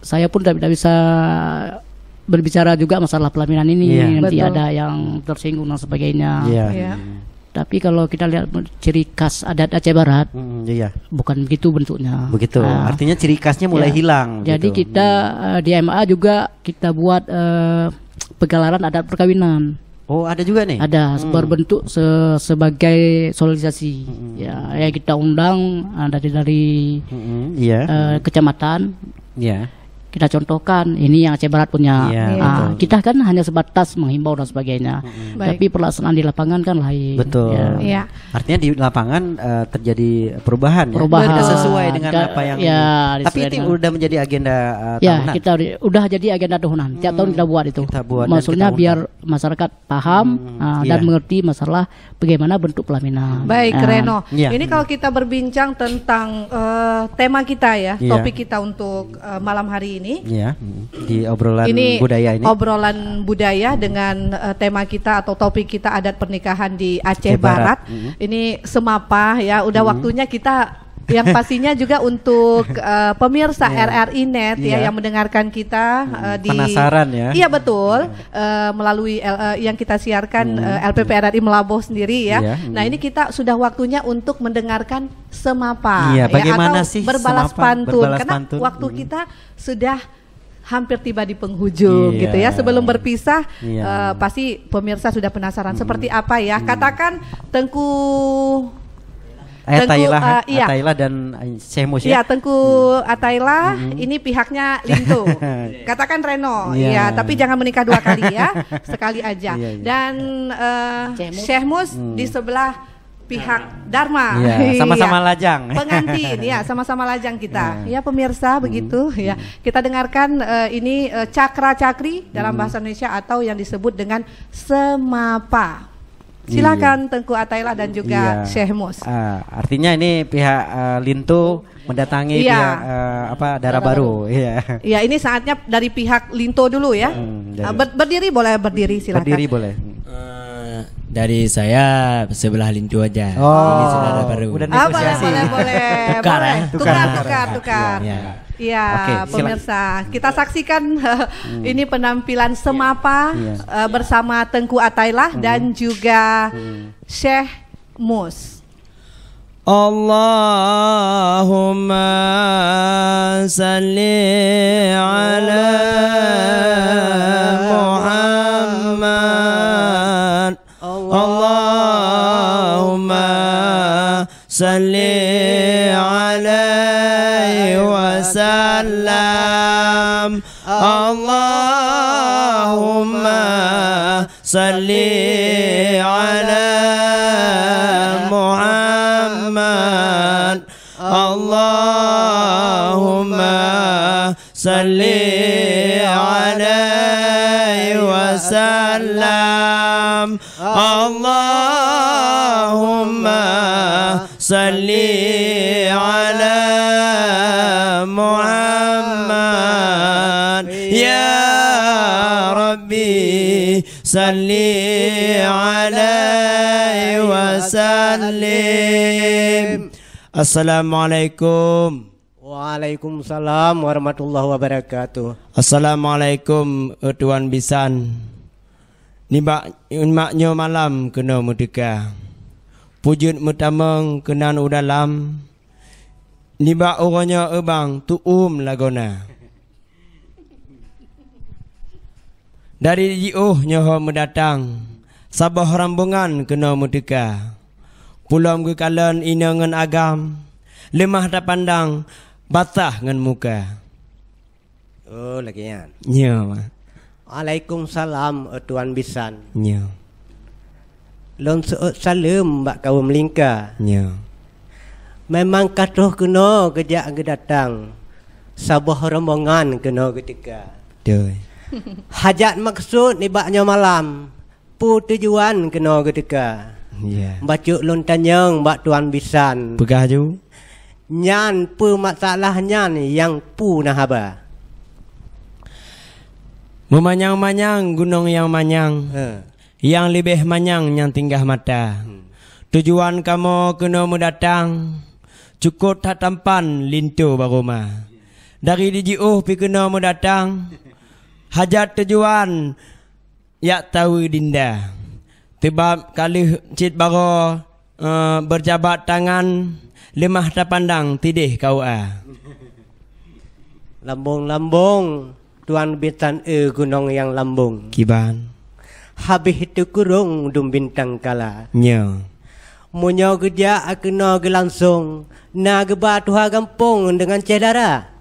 saya pun tidak bisa berbicara juga masalah pelaminan ini. Nanti betul. Ada yang tersinggung dan sebagainya. Tapi kalau kita lihat ciri khas adat Aceh Barat, bukan begitu bentuknya. Begitu. Artinya ciri khasnya mulai hilang. Jadi gitu. Kita di MA juga kita buat pegelaran adat perkawinan. Oh, ada juga nih. Ada berbentuk sebagai sosialisasi. Ya kita undang dari kecamatan. Kita contohkan ini yang Aceh Barat punya. Kita kan hanya sebatas menghimbau dan sebagainya. Tapi pelaksanaan di lapangan kan lain. Betul. Artinya di lapangan terjadi perubahan. Tidak sesuai dengan apa yang. Tapi itu udah menjadi agenda tahunan. Kita udah jadi agenda tahunan. Tiap tahun kita buat itu. Maksudnya biar masyarakat paham dan mengerti masalah bagaimana bentuk pelaminan. Baik, Reno. Ini kalau kita berbincang tentang tema kita ya, topik kita untuk malam hari ini. Di obrolan budaya ini. Obrolan budaya dengan tema kita atau topik kita adat pernikahan di Aceh Barat. Ini semapa ya, udah waktunya kita yang pastinya juga untuk pemirsa RRI Net ya yang mendengarkan kita di penasaran ya. Iya betul, melalui yang kita siarkan LPP RRI Melaboh sendiri ya. Nah, ini kita sudah waktunya untuk mendengarkan semapa bagaimana atau sih berbalas pantun karena waktu kita sudah hampir tiba di penghujung gitu ya. Sebelum berpisah pasti pemirsa sudah penasaran seperti apa ya. Katakan Tengku Atailah dan Semus ya. Tengku Atailah ini pihaknya Linto. Katakan Reno. Tapi jangan menikah 2 kali ya. Sekali aja. Dan Semus di sebelah pihak Dharma. Sama-sama lajang. Pengantin sama-sama lajang kita. Pemirsa begitu ya. Kita dengarkan ini cakra-cakri dalam bahasa Indonesia atau yang disebut dengan semapa. Silakan Tengku Atailah dan juga Syekh Mus. Artinya ini pihak Linto mendatangi pihak Dara Baru. Ini saatnya dari pihak Linto dulu ya. Berdiri boleh berdiri silakan. Berdiri boleh. Dari saya sebelah Lintu aja. Ini Saudara Baru. Udah negosiasi. Boleh. Tukar. Iya, pemirsa, kita saksikan ini penampilan semapa bersama Tengku Atailah dan juga Syekh Mus. Allahumma salli ala Muhammad. Allahumma salli alaihi wasallam. Allahumma salli ala Muhammad. Allahumma salli alaihi wasallam. Allahumma salli ala Muhammad. Ya Rabbi salli alaihi wasallim. Assalamualaikum. Waalaikumsalam warahmatullahi wabarakatuh. Assalamualaikum Tuan Bisan. Maknya malam kena merdeka. Pujud mutameng kenan udalam. Nibak orangnya ebang tuum lagona. Dari jiuh nyoho mendatang. Sabah rambungan kena merdeka. Pulam ke kalan ina ngan agam. Lemah tak pandang batah ngan muka. Oh lagi ya. Nya. Waalaikumsalam Tuan Bisan. Nya. Lon salam mbak kaum lingka. Nya. Memang katoh kena kejak datang. Sabah rombongan kena ketika. Doi. Hajat maksud nibaknya malam. Pu tujuan kena ketika. Ya. Bacuk lon tanyang mbak Tuan Bisan. Pegah ju. Nyan pu masalahnya yang pu nahaba. Memanyang-manyang gunung yang manyang. Yang lebih manyang yang tinggal mata. Tujuan kamu kena mendatang. Cukup tak tampan lintu baroma. dari DJO pi kena mendatang hajat tujuan yak tahu dinda tebab kali cit baro berjabat tangan lemah tak pandang tidih kau lambung tuan bintang gunung yang lambung kiban habis itu kurung dum bintang kala nyo munyo geja kena gelangsung na geba tuha kampung dengan cedara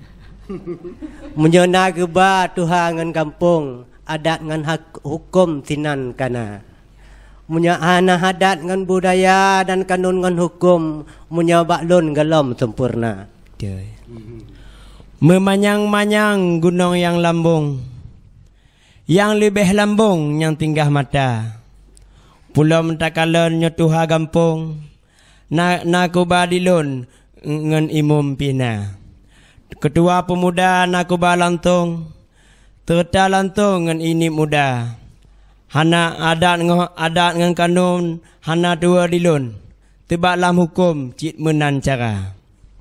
munyo na geba tuha ngan kampung adat ngan hukum sinan kana munyo ana adat ngan budaya dan kanun ngan hukum munyo baklun galom sempurna memanyang-manyang gunung yang lambung yang lebih lambung yang tinggal mata pulau mentakalan nyotuha gampung na kuba dilun ngan imum pina ketua pemuda na kuba lantung terta lantung ngan ini muda hana adat ngan kanun hana dua dilun tebak lam hukum cit menan cara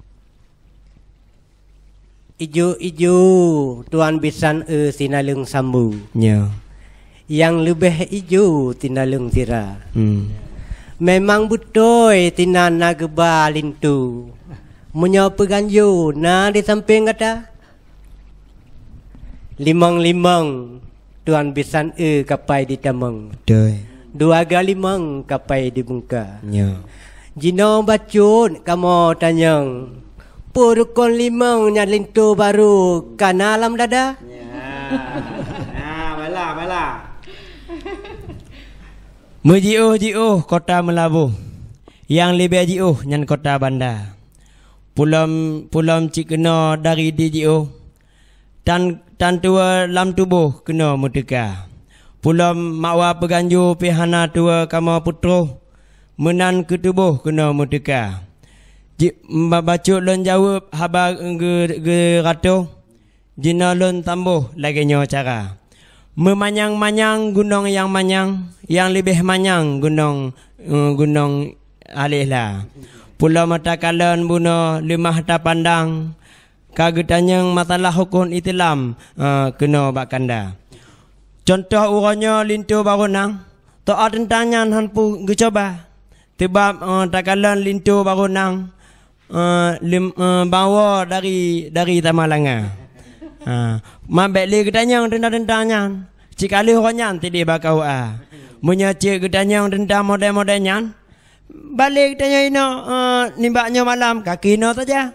ijo tuan bisan sinalung sambu nyo yang lebih hijau tinalung tira. Memang betul tina nageba lintu. Munyo peganju na di samping kata. Limang tuan bisan kapai di tamang. Betul. Dua galimang kapai di bungka. Nyo. Jino bacut kamu tanyang. Purukon limang nya lintu baru kana alam dada. Ya. Bala. Mejiuh kota Melabu yang lebih jiuh nyan kota Bandar pulam cik kena dari DJO tan tua lam tubuh kena merdeka pulam makwa peganju pihana tua kama putro menan ke tubuh kena merdeka bacuk lon jawab haba ge rato jina lon tambuh lagi nyo cara memanyang-manyang gunung yang manyang yang lebih manyang gunung alihlah pulau mata kalan buno limah ta pandang kagetanyang masalah hukum Islam kena bakanda contoh uranya lintu barunang taat tentangnya hanpu gecoba tebab takalan lintu barunang bawa dari Tamalanga mabek gedanyang dendang-dendangnya cikali honyan tadi bakau munya cik gedanyang dendang model-modelnya balik tanya ino nimbaknya malam kaki no saja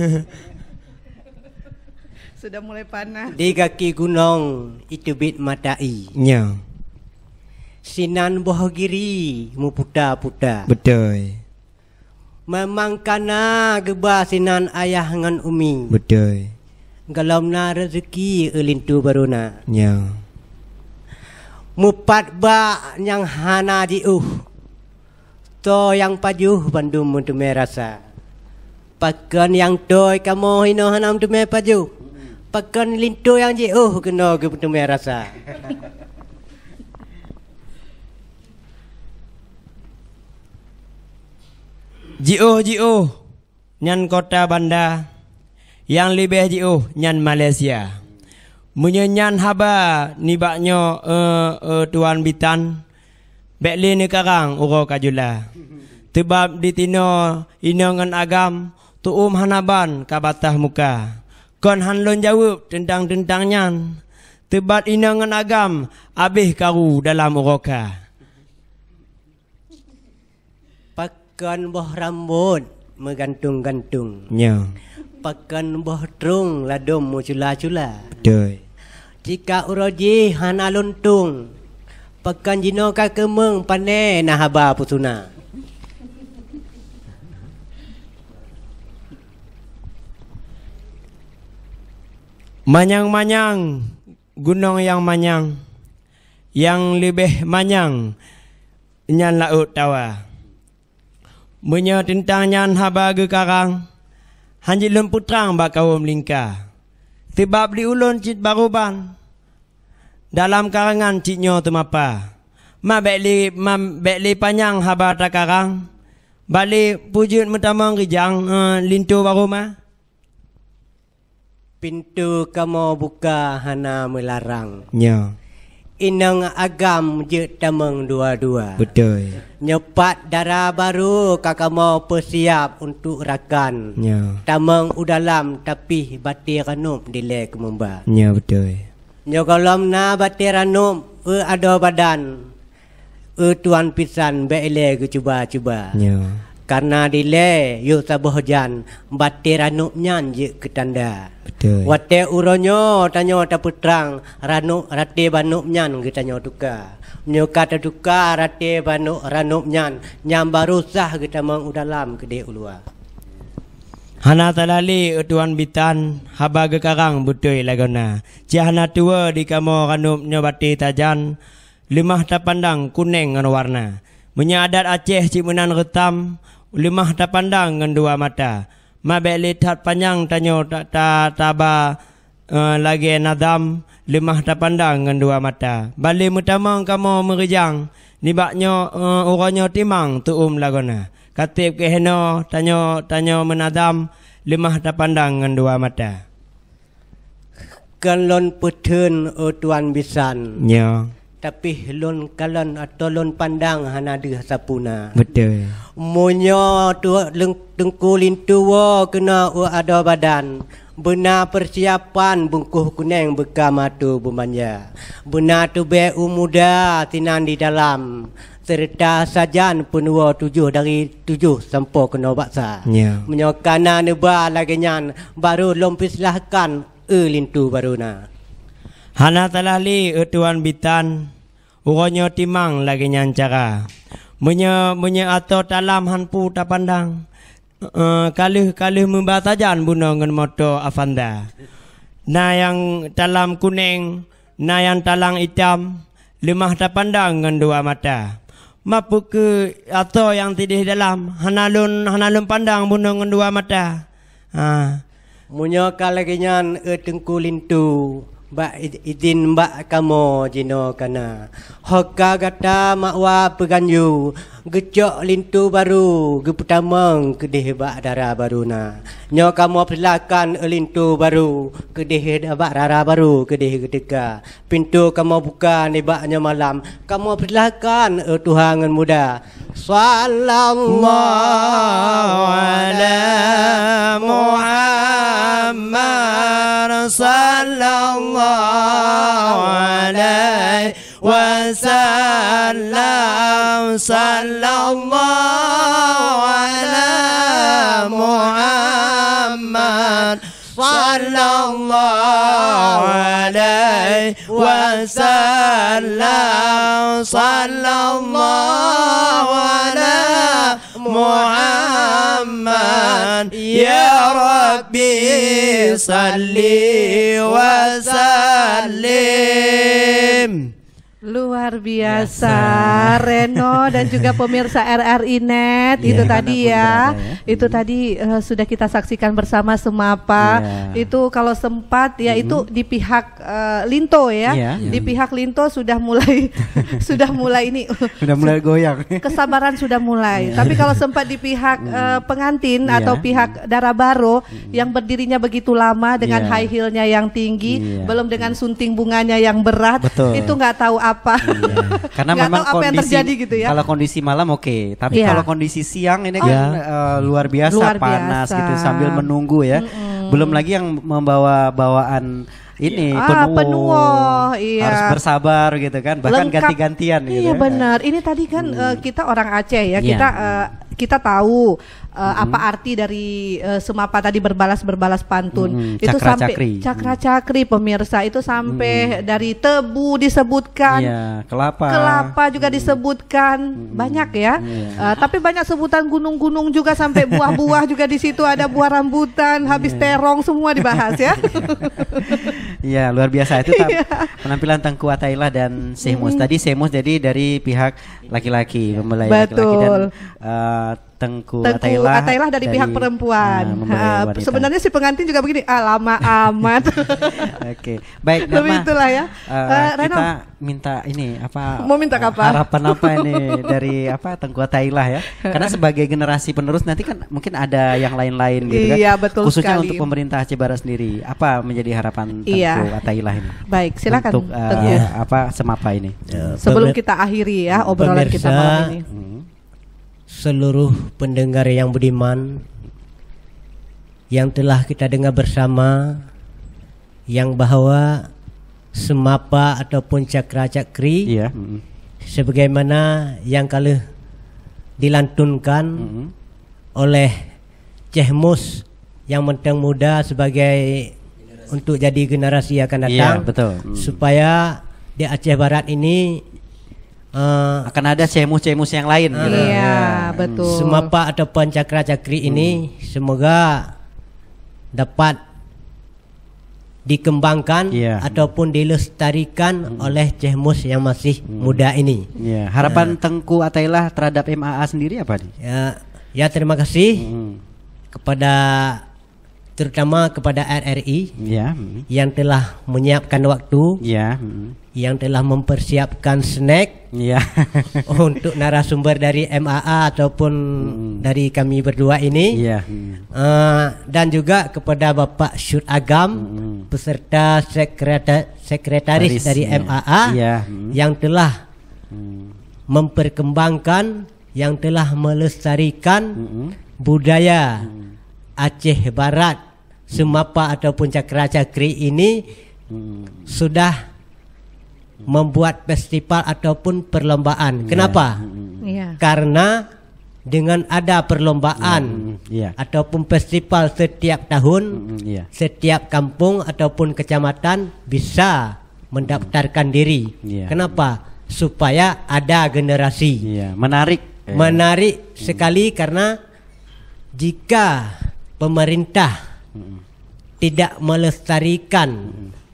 sudah mulai panas di kaki gunung itu bit matai nya sinan bohogiri mu puta-puta betul memang kana geba sinan ayah ngan umi betul galam na rezeki lintu baruna nya mupat ba yang hana diuh to yang pajuh bandum untuk merasa pakan yang toy kamu hino hanam tu me pajuh pakan lintu yang diuh kena ke untuk merasa jiuh nyan kota Bandar yang lebih jiuh nyan Malaysia menyanyan haba nibaknya tuan bitan bekli ni karang uro kajula tebab ditino inongan agam tuum hanaban kabatah muka kon hanlon jawab tentang-tentangnya tebat inongan agam abih karu dalam uroka pakan boh rambut menggantung-gantung nya pakan boh trung ladom mucula-cula betul jika uroji hana luntung pakan jino ka kemeng pane nahaba pusuna manyang-manyang gunung yang manyang yang lebih manyang nyan laut tawa munya tentang nyan haba ge karang hanji lemputrang bakau melingkar tebab di ulun cit baruban dalam karangan citnyo temapa ma bekli panjang haba ta karang balik pujut metamang rijang lintu baruma Pintu kamu buka hana melarang. Ya. Inang agam je tamang dua-dua. Betul. Nyepat darah baru kakak mau persiap untuk rakan. Ya. Tamang udalam tapi batir ranum dile kememba. Ya betul. Nyokolom na batir ranum ada badan. Tuan pisan beile ke cuba-cuba. Ya. Karena dile yuk sabohjan batir ranum nyan je ketanda. Betul. Wate uronyo tanyo ta putrang ranuk rate banuk nyan kita tanyo tuka. Nyo kata tuka rate banuk ranuk nyan nyam baru sah kita mang udalam gede ulua. Hana talali tuan bitan haba gekarang betul lagona. Cihana tua di kamo ranuk nyo bati tajan limah ta pandang kuning ngan warna. Menyadat Aceh cik menan retam limah ta pandang ngan dua mata. Mabek lihat panjang tanyo taba lagi nadam limah ta pandang ngan dua mata. Balik mutamang kamu merejang nibaknyo uranyo timang tuum lagona. Katip ke heno tanyo menadam limah ta pandang ngan dua mata. Kalon putun tuan bisan. Ya. Tapi lon kalon atau lon pandang hana dia sapuna. Betul. Munyo tu tengku lintuwo kena ada badan. Benar persiapan bungkuh kuning bekamatu bumanya. Benar tu be muda tinan di dalam. Serta sajan penuo 7 dari 7 sampai kena baksa. Ya. Menyokana neba lagi nyan baru lompis lahkan lintu baruna. Hana talali tuan bitan uronyo timang lagi nyancara. Munya atau dalam hanpu ta pandang. Kalih membatajan buno ngan moto Avanda. Na yang dalam kuning, na yang talang hitam, limah ta pandang ngan dua mata. Mapu ke atau yang tidih dalam hanalun pandang buno ngan dua mata. Munya kalagi nyan tengku lintu. Ba izin mbak kamu jino kana hoka gata makwa peganyu gecok lintu baru geputamang kedih bak darah baruna nyo kamu perlakan lintu baru kedih bak darah baru kedih ketika pintu kamu buka nebaknya malam kamu perlakan Tuhan muda sallallahu ala Muhammad sallallahu alaihi wasallam sallallahu ala Muhammad sallallahu alaihi wasallam sallallahu ala Muhammad ya Rabbi salli wa sallim. Luar biasa Reno dan juga pemirsa RRI Net itu tadi ya. Itu tadi sudah kita saksikan bersama Semapa. Itu kalau sempat ya itu di pihak Linto ya. Di pihak Linto sudah mulai sudah mulai ini sudah mulai goyang. Kesabaran sudah mulai. Tapi kalau sempat di pihak pengantin atau pihak Darabaro yang berdirinya begitu lama dengan high heel-nya yang tinggi, belum dengan sunting bunganya yang berat, itu nggak tahu apa. Karena memang apa yang terjadi gitu ya. Kalau kondisi malam oke, tapi kalau kondisi siang ini kan luar biasa panas gitu sambil menunggu ya. Belum lagi yang membawa bawaan ini penuh harus bersabar gitu kan, bahkan ganti-gantian gitu. Iya benar. Ini tadi kan kita orang Aceh ya, kita tahu apa arti dari Semapa tadi berbalas pantun. Itu sampai cakra-cakri pemirsa itu sampai dari tebu disebutkan, kelapa juga disebutkan, banyak ya. Tapi banyak sebutan gunung-gunung juga sampai buah-buah juga di situ ada buah rambutan, habis terong semua dibahas ya. Iya luar biasa itu penampilan Tengku Atailah dan Syekh Mus. Tadi Syekh Mus jadi dari pihak laki-laki, mempelai laki-laki dan Tengku Atailah dari pihak perempuan. Sebenarnya si pengantin juga begini, lama amat. Oke, baik. Tapi itulah ya. Kita minta ini apa? Mau minta apa? Harapan apa ini dari Tengku Atailah ya? Karena sebagai generasi penerus nanti kan mungkin ada yang lain-lain gitu kan. Iya, betul khususnya sekali. untuk pemerintah Aceh Barat sendiri, apa menjadi harapan Tengku Atailah ini? Baik, silakan. Untuk Semapa ini. Sebelum kita akhiri ya obrolan kita malam ini. Seluruh pendengar yang budiman yang telah kita dengar bersama, yang bahwa Semapa ataupun cakra-cakri sebagaimana yang kala dilantunkan oleh Ceh Mus yang mentang muda sebagai untuk jadi generasi akan datang, betul. Supaya di Aceh Barat ini akan ada cemus-cemus yang lain. Iya, betul. Semapa ataupun cakra-cakri ini semoga dapat dikembangkan ataupun dilestarikan oleh cemus yang masih muda ini. Harapan Tengku Atailah terhadap MAA sendiri apa nih? Ya terima kasih kepada terutama kepada RRI yang telah menyiapkan waktu, yang telah mempersiapkan snack untuk narasumber dari MAA ataupun dari kami berdua ini, dan juga kepada Bapak Syud Agam beserta sekretaris dari MAA yang telah memperkembangkan, yang telah melestarikan budaya Aceh Barat, Semapa ataupun cakra-cakri ini sudah membuat festival ataupun perlombaan. Kenapa? Karena dengan ada perlombaan ataupun festival setiap tahun, setiap kampung ataupun kecamatan bisa mendaftarkan diri. Kenapa? Supaya ada generasi. Menarik sekali, karena jika pemerintah tidak melestarikan,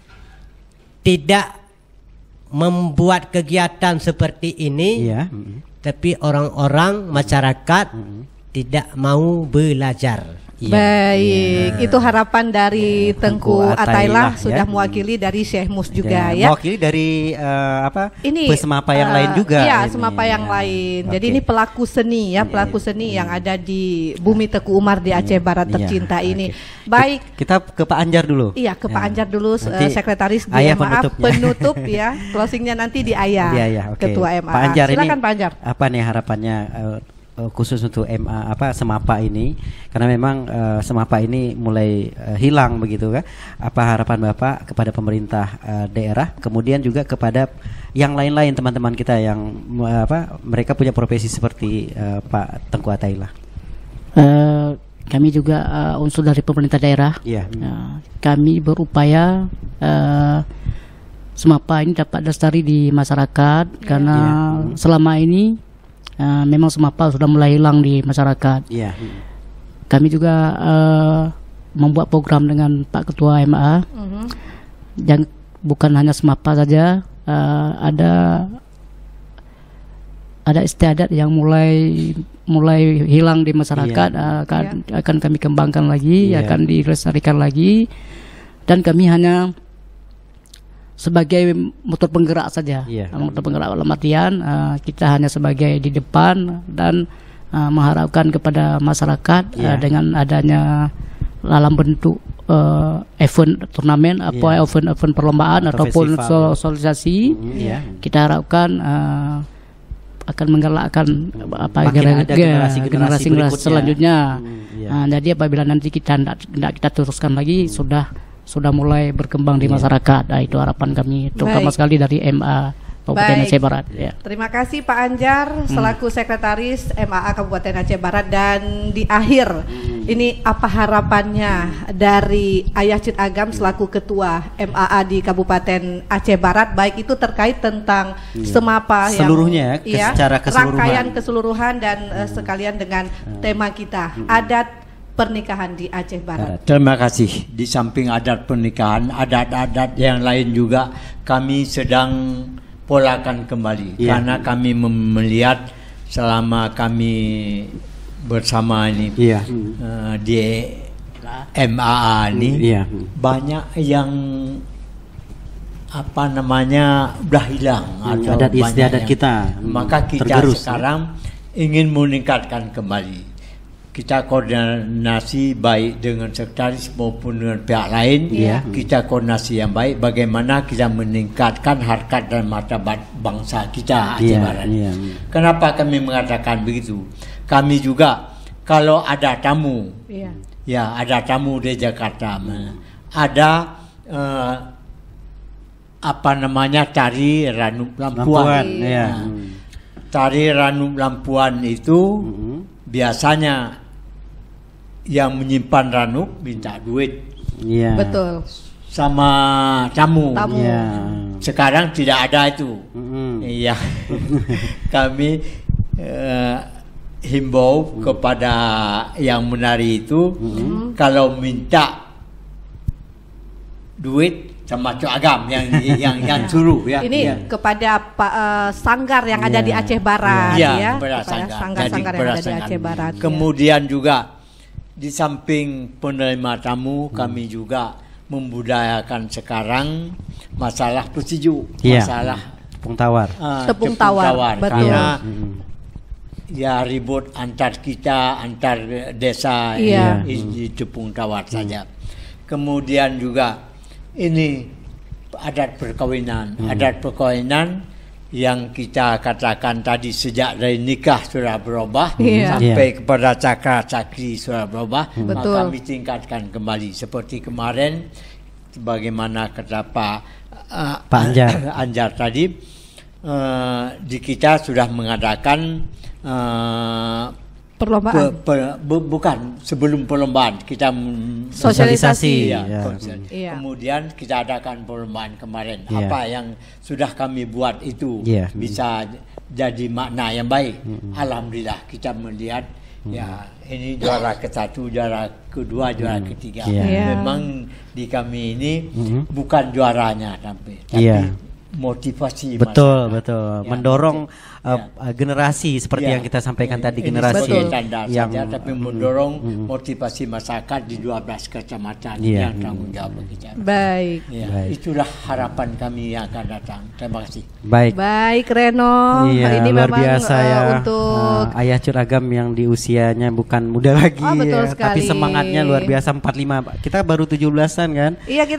tidak membuat kegiatan seperti ini, tapi orang-orang masyarakat tidak mau belajar. Baik, itu harapan dari Tengku Atailah sudah mewakili dari Syekh Mus juga ya. Mewakili dari ini Semapa yang lain juga. Iya, Semapa yang lain. Jadi ini pelaku seni ya, pelaku seni yang ada di Bumi Teku Umar di Aceh Barat tercinta ini. Baik. Kita ke Pak Anjar dulu. Iya, ke Pak Anjar dulu, sekretaris DMA penutup ya. Closingnya nanti di Ayah, Ketua MA. Pak Anjar, silakan Pak Anjar. Apa nih harapannya khusus untuk Semapa ini, karena memang Semapa ini mulai hilang begitu kan? Apa harapan Bapak kepada pemerintah daerah, kemudian juga kepada yang lain-lain teman-teman kita yang mereka punya profesi seperti Pak Tengku Atailah? Kami juga unsur dari pemerintah daerah. Kami berupaya Semapa ini dapat lestari di masyarakat, karena selama ini memang Semapa sudah mulai hilang di masyarakat. Kami juga membuat program dengan Pak Ketua MA, dan bukan hanya Semapa saja, ada istiadat yang mulai hilang di masyarakat, akan kami kembangkan lagi, akan dilestarikan lagi, dan kami hanya sebagai motor penggerak saja, motor penggerak dalam artian kita hanya sebagai di depan dan mengharapkan kepada masyarakat dengan adanya dalam bentuk event turnamen, event perlombaan atau ataupun sosialisasi, kita harapkan akan menggalakkan generasi selanjutnya. Jadi apabila nanti kita tidak kita teruskan lagi, sudah mulai berkembang di masyarakat. Nah, itu harapan kami, terutama sekali dari MA Kabupaten Aceh Barat. Terima kasih Pak Anjar selaku sekretaris MAA Kabupaten Aceh Barat. Dan di akhir ini apa harapannya dari Ayah Cid Agam selaku ketua MAA di Kabupaten Aceh Barat, baik itu terkait tentang Semapa seluruhnya secara keseluruhan, rangkaian keseluruhan, dan sekalian dengan tema kita adat pernikahan di Aceh Barat. Terima kasih. Di samping adat pernikahan, adat-adat yang lain juga kami sedang polakan kembali, karena kami melihat selama kami bersama ini di MAA ini banyak yang apa namanya udah hilang adat istiadat kita. Maka kita sekarang ingin meningkatkan kembali. Kita koordinasi baik dengan sekretaris maupun dengan pihak lain. Kita koordinasi yang baik bagaimana kita meningkatkan harkat dan martabat bangsa kita Aceh Barat. Kenapa kami mengatakan begitu? Kami juga kalau ada tamu, ada tamu di Jakarta, ada apa namanya tari Ranum Lampuan. Tari Ranum Lampuan itu biasanya yang menyimpan ranum minta duit. Betul. Sama tamu. Sekarang tidak ada itu. Kami himbau kepada yang menari itu kalau minta duit sama Cok Agam yang suruh Ini kepada sanggar yang ada di Aceh Barat kepada sanggar-sanggar yang ada di Aceh Barat. Kemudian juga di samping penerima tamu kami juga membudayakan sekarang masalah persiju, masalah tepung tawar. Tepung tawar. Betul. Karena ribut antar kita, antar desa di tepung tawar saja. Kemudian juga ini adat perkawinan. Adat perkawinan yang kita katakan tadi sejak dari nikah sudah berubah sampai kepada cakra-cakri sudah berubah. Maka kami tingkatkan kembali seperti kemarin bagaimana kata Pak Anjar tadi di kita sudah mengadakan perlombaan. Bukan sebelum perlombaan kita sosialisasi. Kemudian kita adakan perlombaan kemarin. Apa yang sudah kami buat itu bisa jadi makna yang baik. Alhamdulillah kita melihat ini juara ke-1, juara kedua, juara ketiga. Memang di kami ini bukan juaranya tapi motivasi betul mendorong generasi seperti yang kita sampaikan tadi, generasi yang tapi mendorong motivasi masyarakat di 12 kecamatan yang tanggung jawab kita. Baik. Itulah harapan kami yang akan datang. Terima kasih. Baik Reno. Ini luar biasa untuk Ayah Cut Agam yang di usianya bukan muda lagi tapi semangatnya luar biasa. 45 kita baru 17-an kan.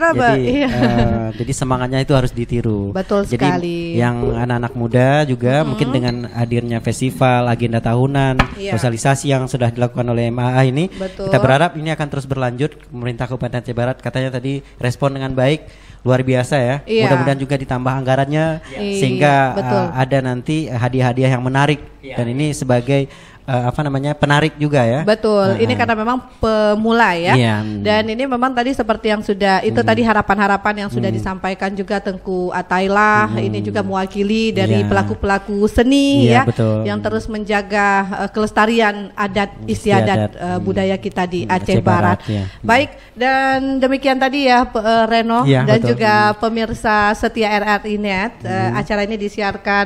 Jadi semangatnya itu harus ditiru. Betul sekali. Yang anak-anak muda juga mungkin dengan hadirnya festival, agenda tahunan, sosialisasi yang sudah dilakukan oleh MAA ini, kita berharap ini akan terus berlanjut. Pemerintah Kabupaten Aceh Barat katanya tadi respon dengan baik, luar biasa ya. Mudah-mudahan juga ditambah anggarannya sehingga ada nanti hadiah-hadiah yang menarik dan ini sebagai penarik juga ya. Betul. Ini karena memang pemula ya. Dan ini memang tadi seperti yang sudah tadi harapan-harapan yang sudah disampaikan juga Tengku Atailah. Ini juga mewakili dari pelaku-pelaku seni yang terus menjaga kelestarian adat istiadat budaya kita di Aceh Barat. Baik, dan demikian tadi ya Reno dan juga pemirsa setia RRI Net. Acara ini disiarkan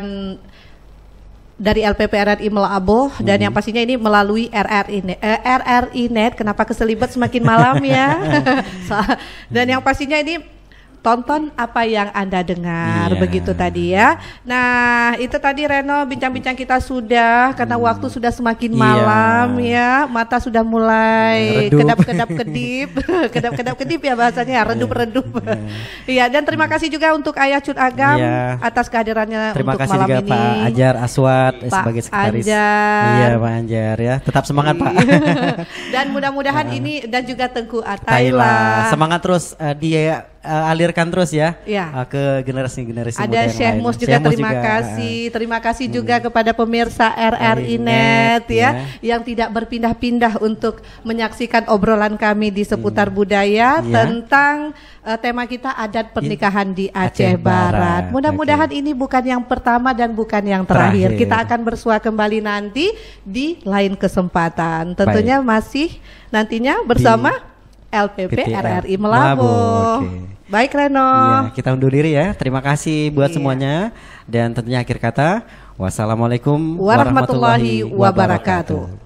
dari LPP RRI Melabo dan yang pastinya ini melalui RRI Net. Kenapa keselibet semakin malam ya? Dan yang pastinya ini tonton apa yang Anda dengar begitu tadi ya. Nah, itu tadi Reno bincang-bincang kita sudah karena waktu sudah semakin malam ya. Mata sudah mulai kedap-kedap-kedip. Kedap-kedap-kedip ya bahasanya, redup-redup. Iya, dan terima kasih juga untuk Ayah Cut Agam atas kehadirannya untuk malam ini. Terima kasih juga Pak Anjar Aswad sebagai sekretaris. Iya, Pak Anjar ya. Tetap semangat Pak. Dan mudah-mudahan ini dan juga Tengku Atailah. Semangat terus dia alirkan terus ya ke generasi-generasi muda yang lain. Ada Syekh Mus juga, terima kasih juga kepada pemirsa RRI Net yang tidak berpindah-pindah untuk menyaksikan obrolan kami di seputar budaya tentang tema kita adat pernikahan di Aceh Barat. Mudah-mudahan ini bukan yang pertama dan bukan yang terakhir. Kita akan bersua kembali nanti di lain kesempatan. Tentunya masih nantinya bersama LPP RRI Melabo. Baik Reno. Kita undur diri ya. Terima kasih buat semuanya dan tentunya akhir kata wassalamualaikum warahmatullahi wabarakatuh.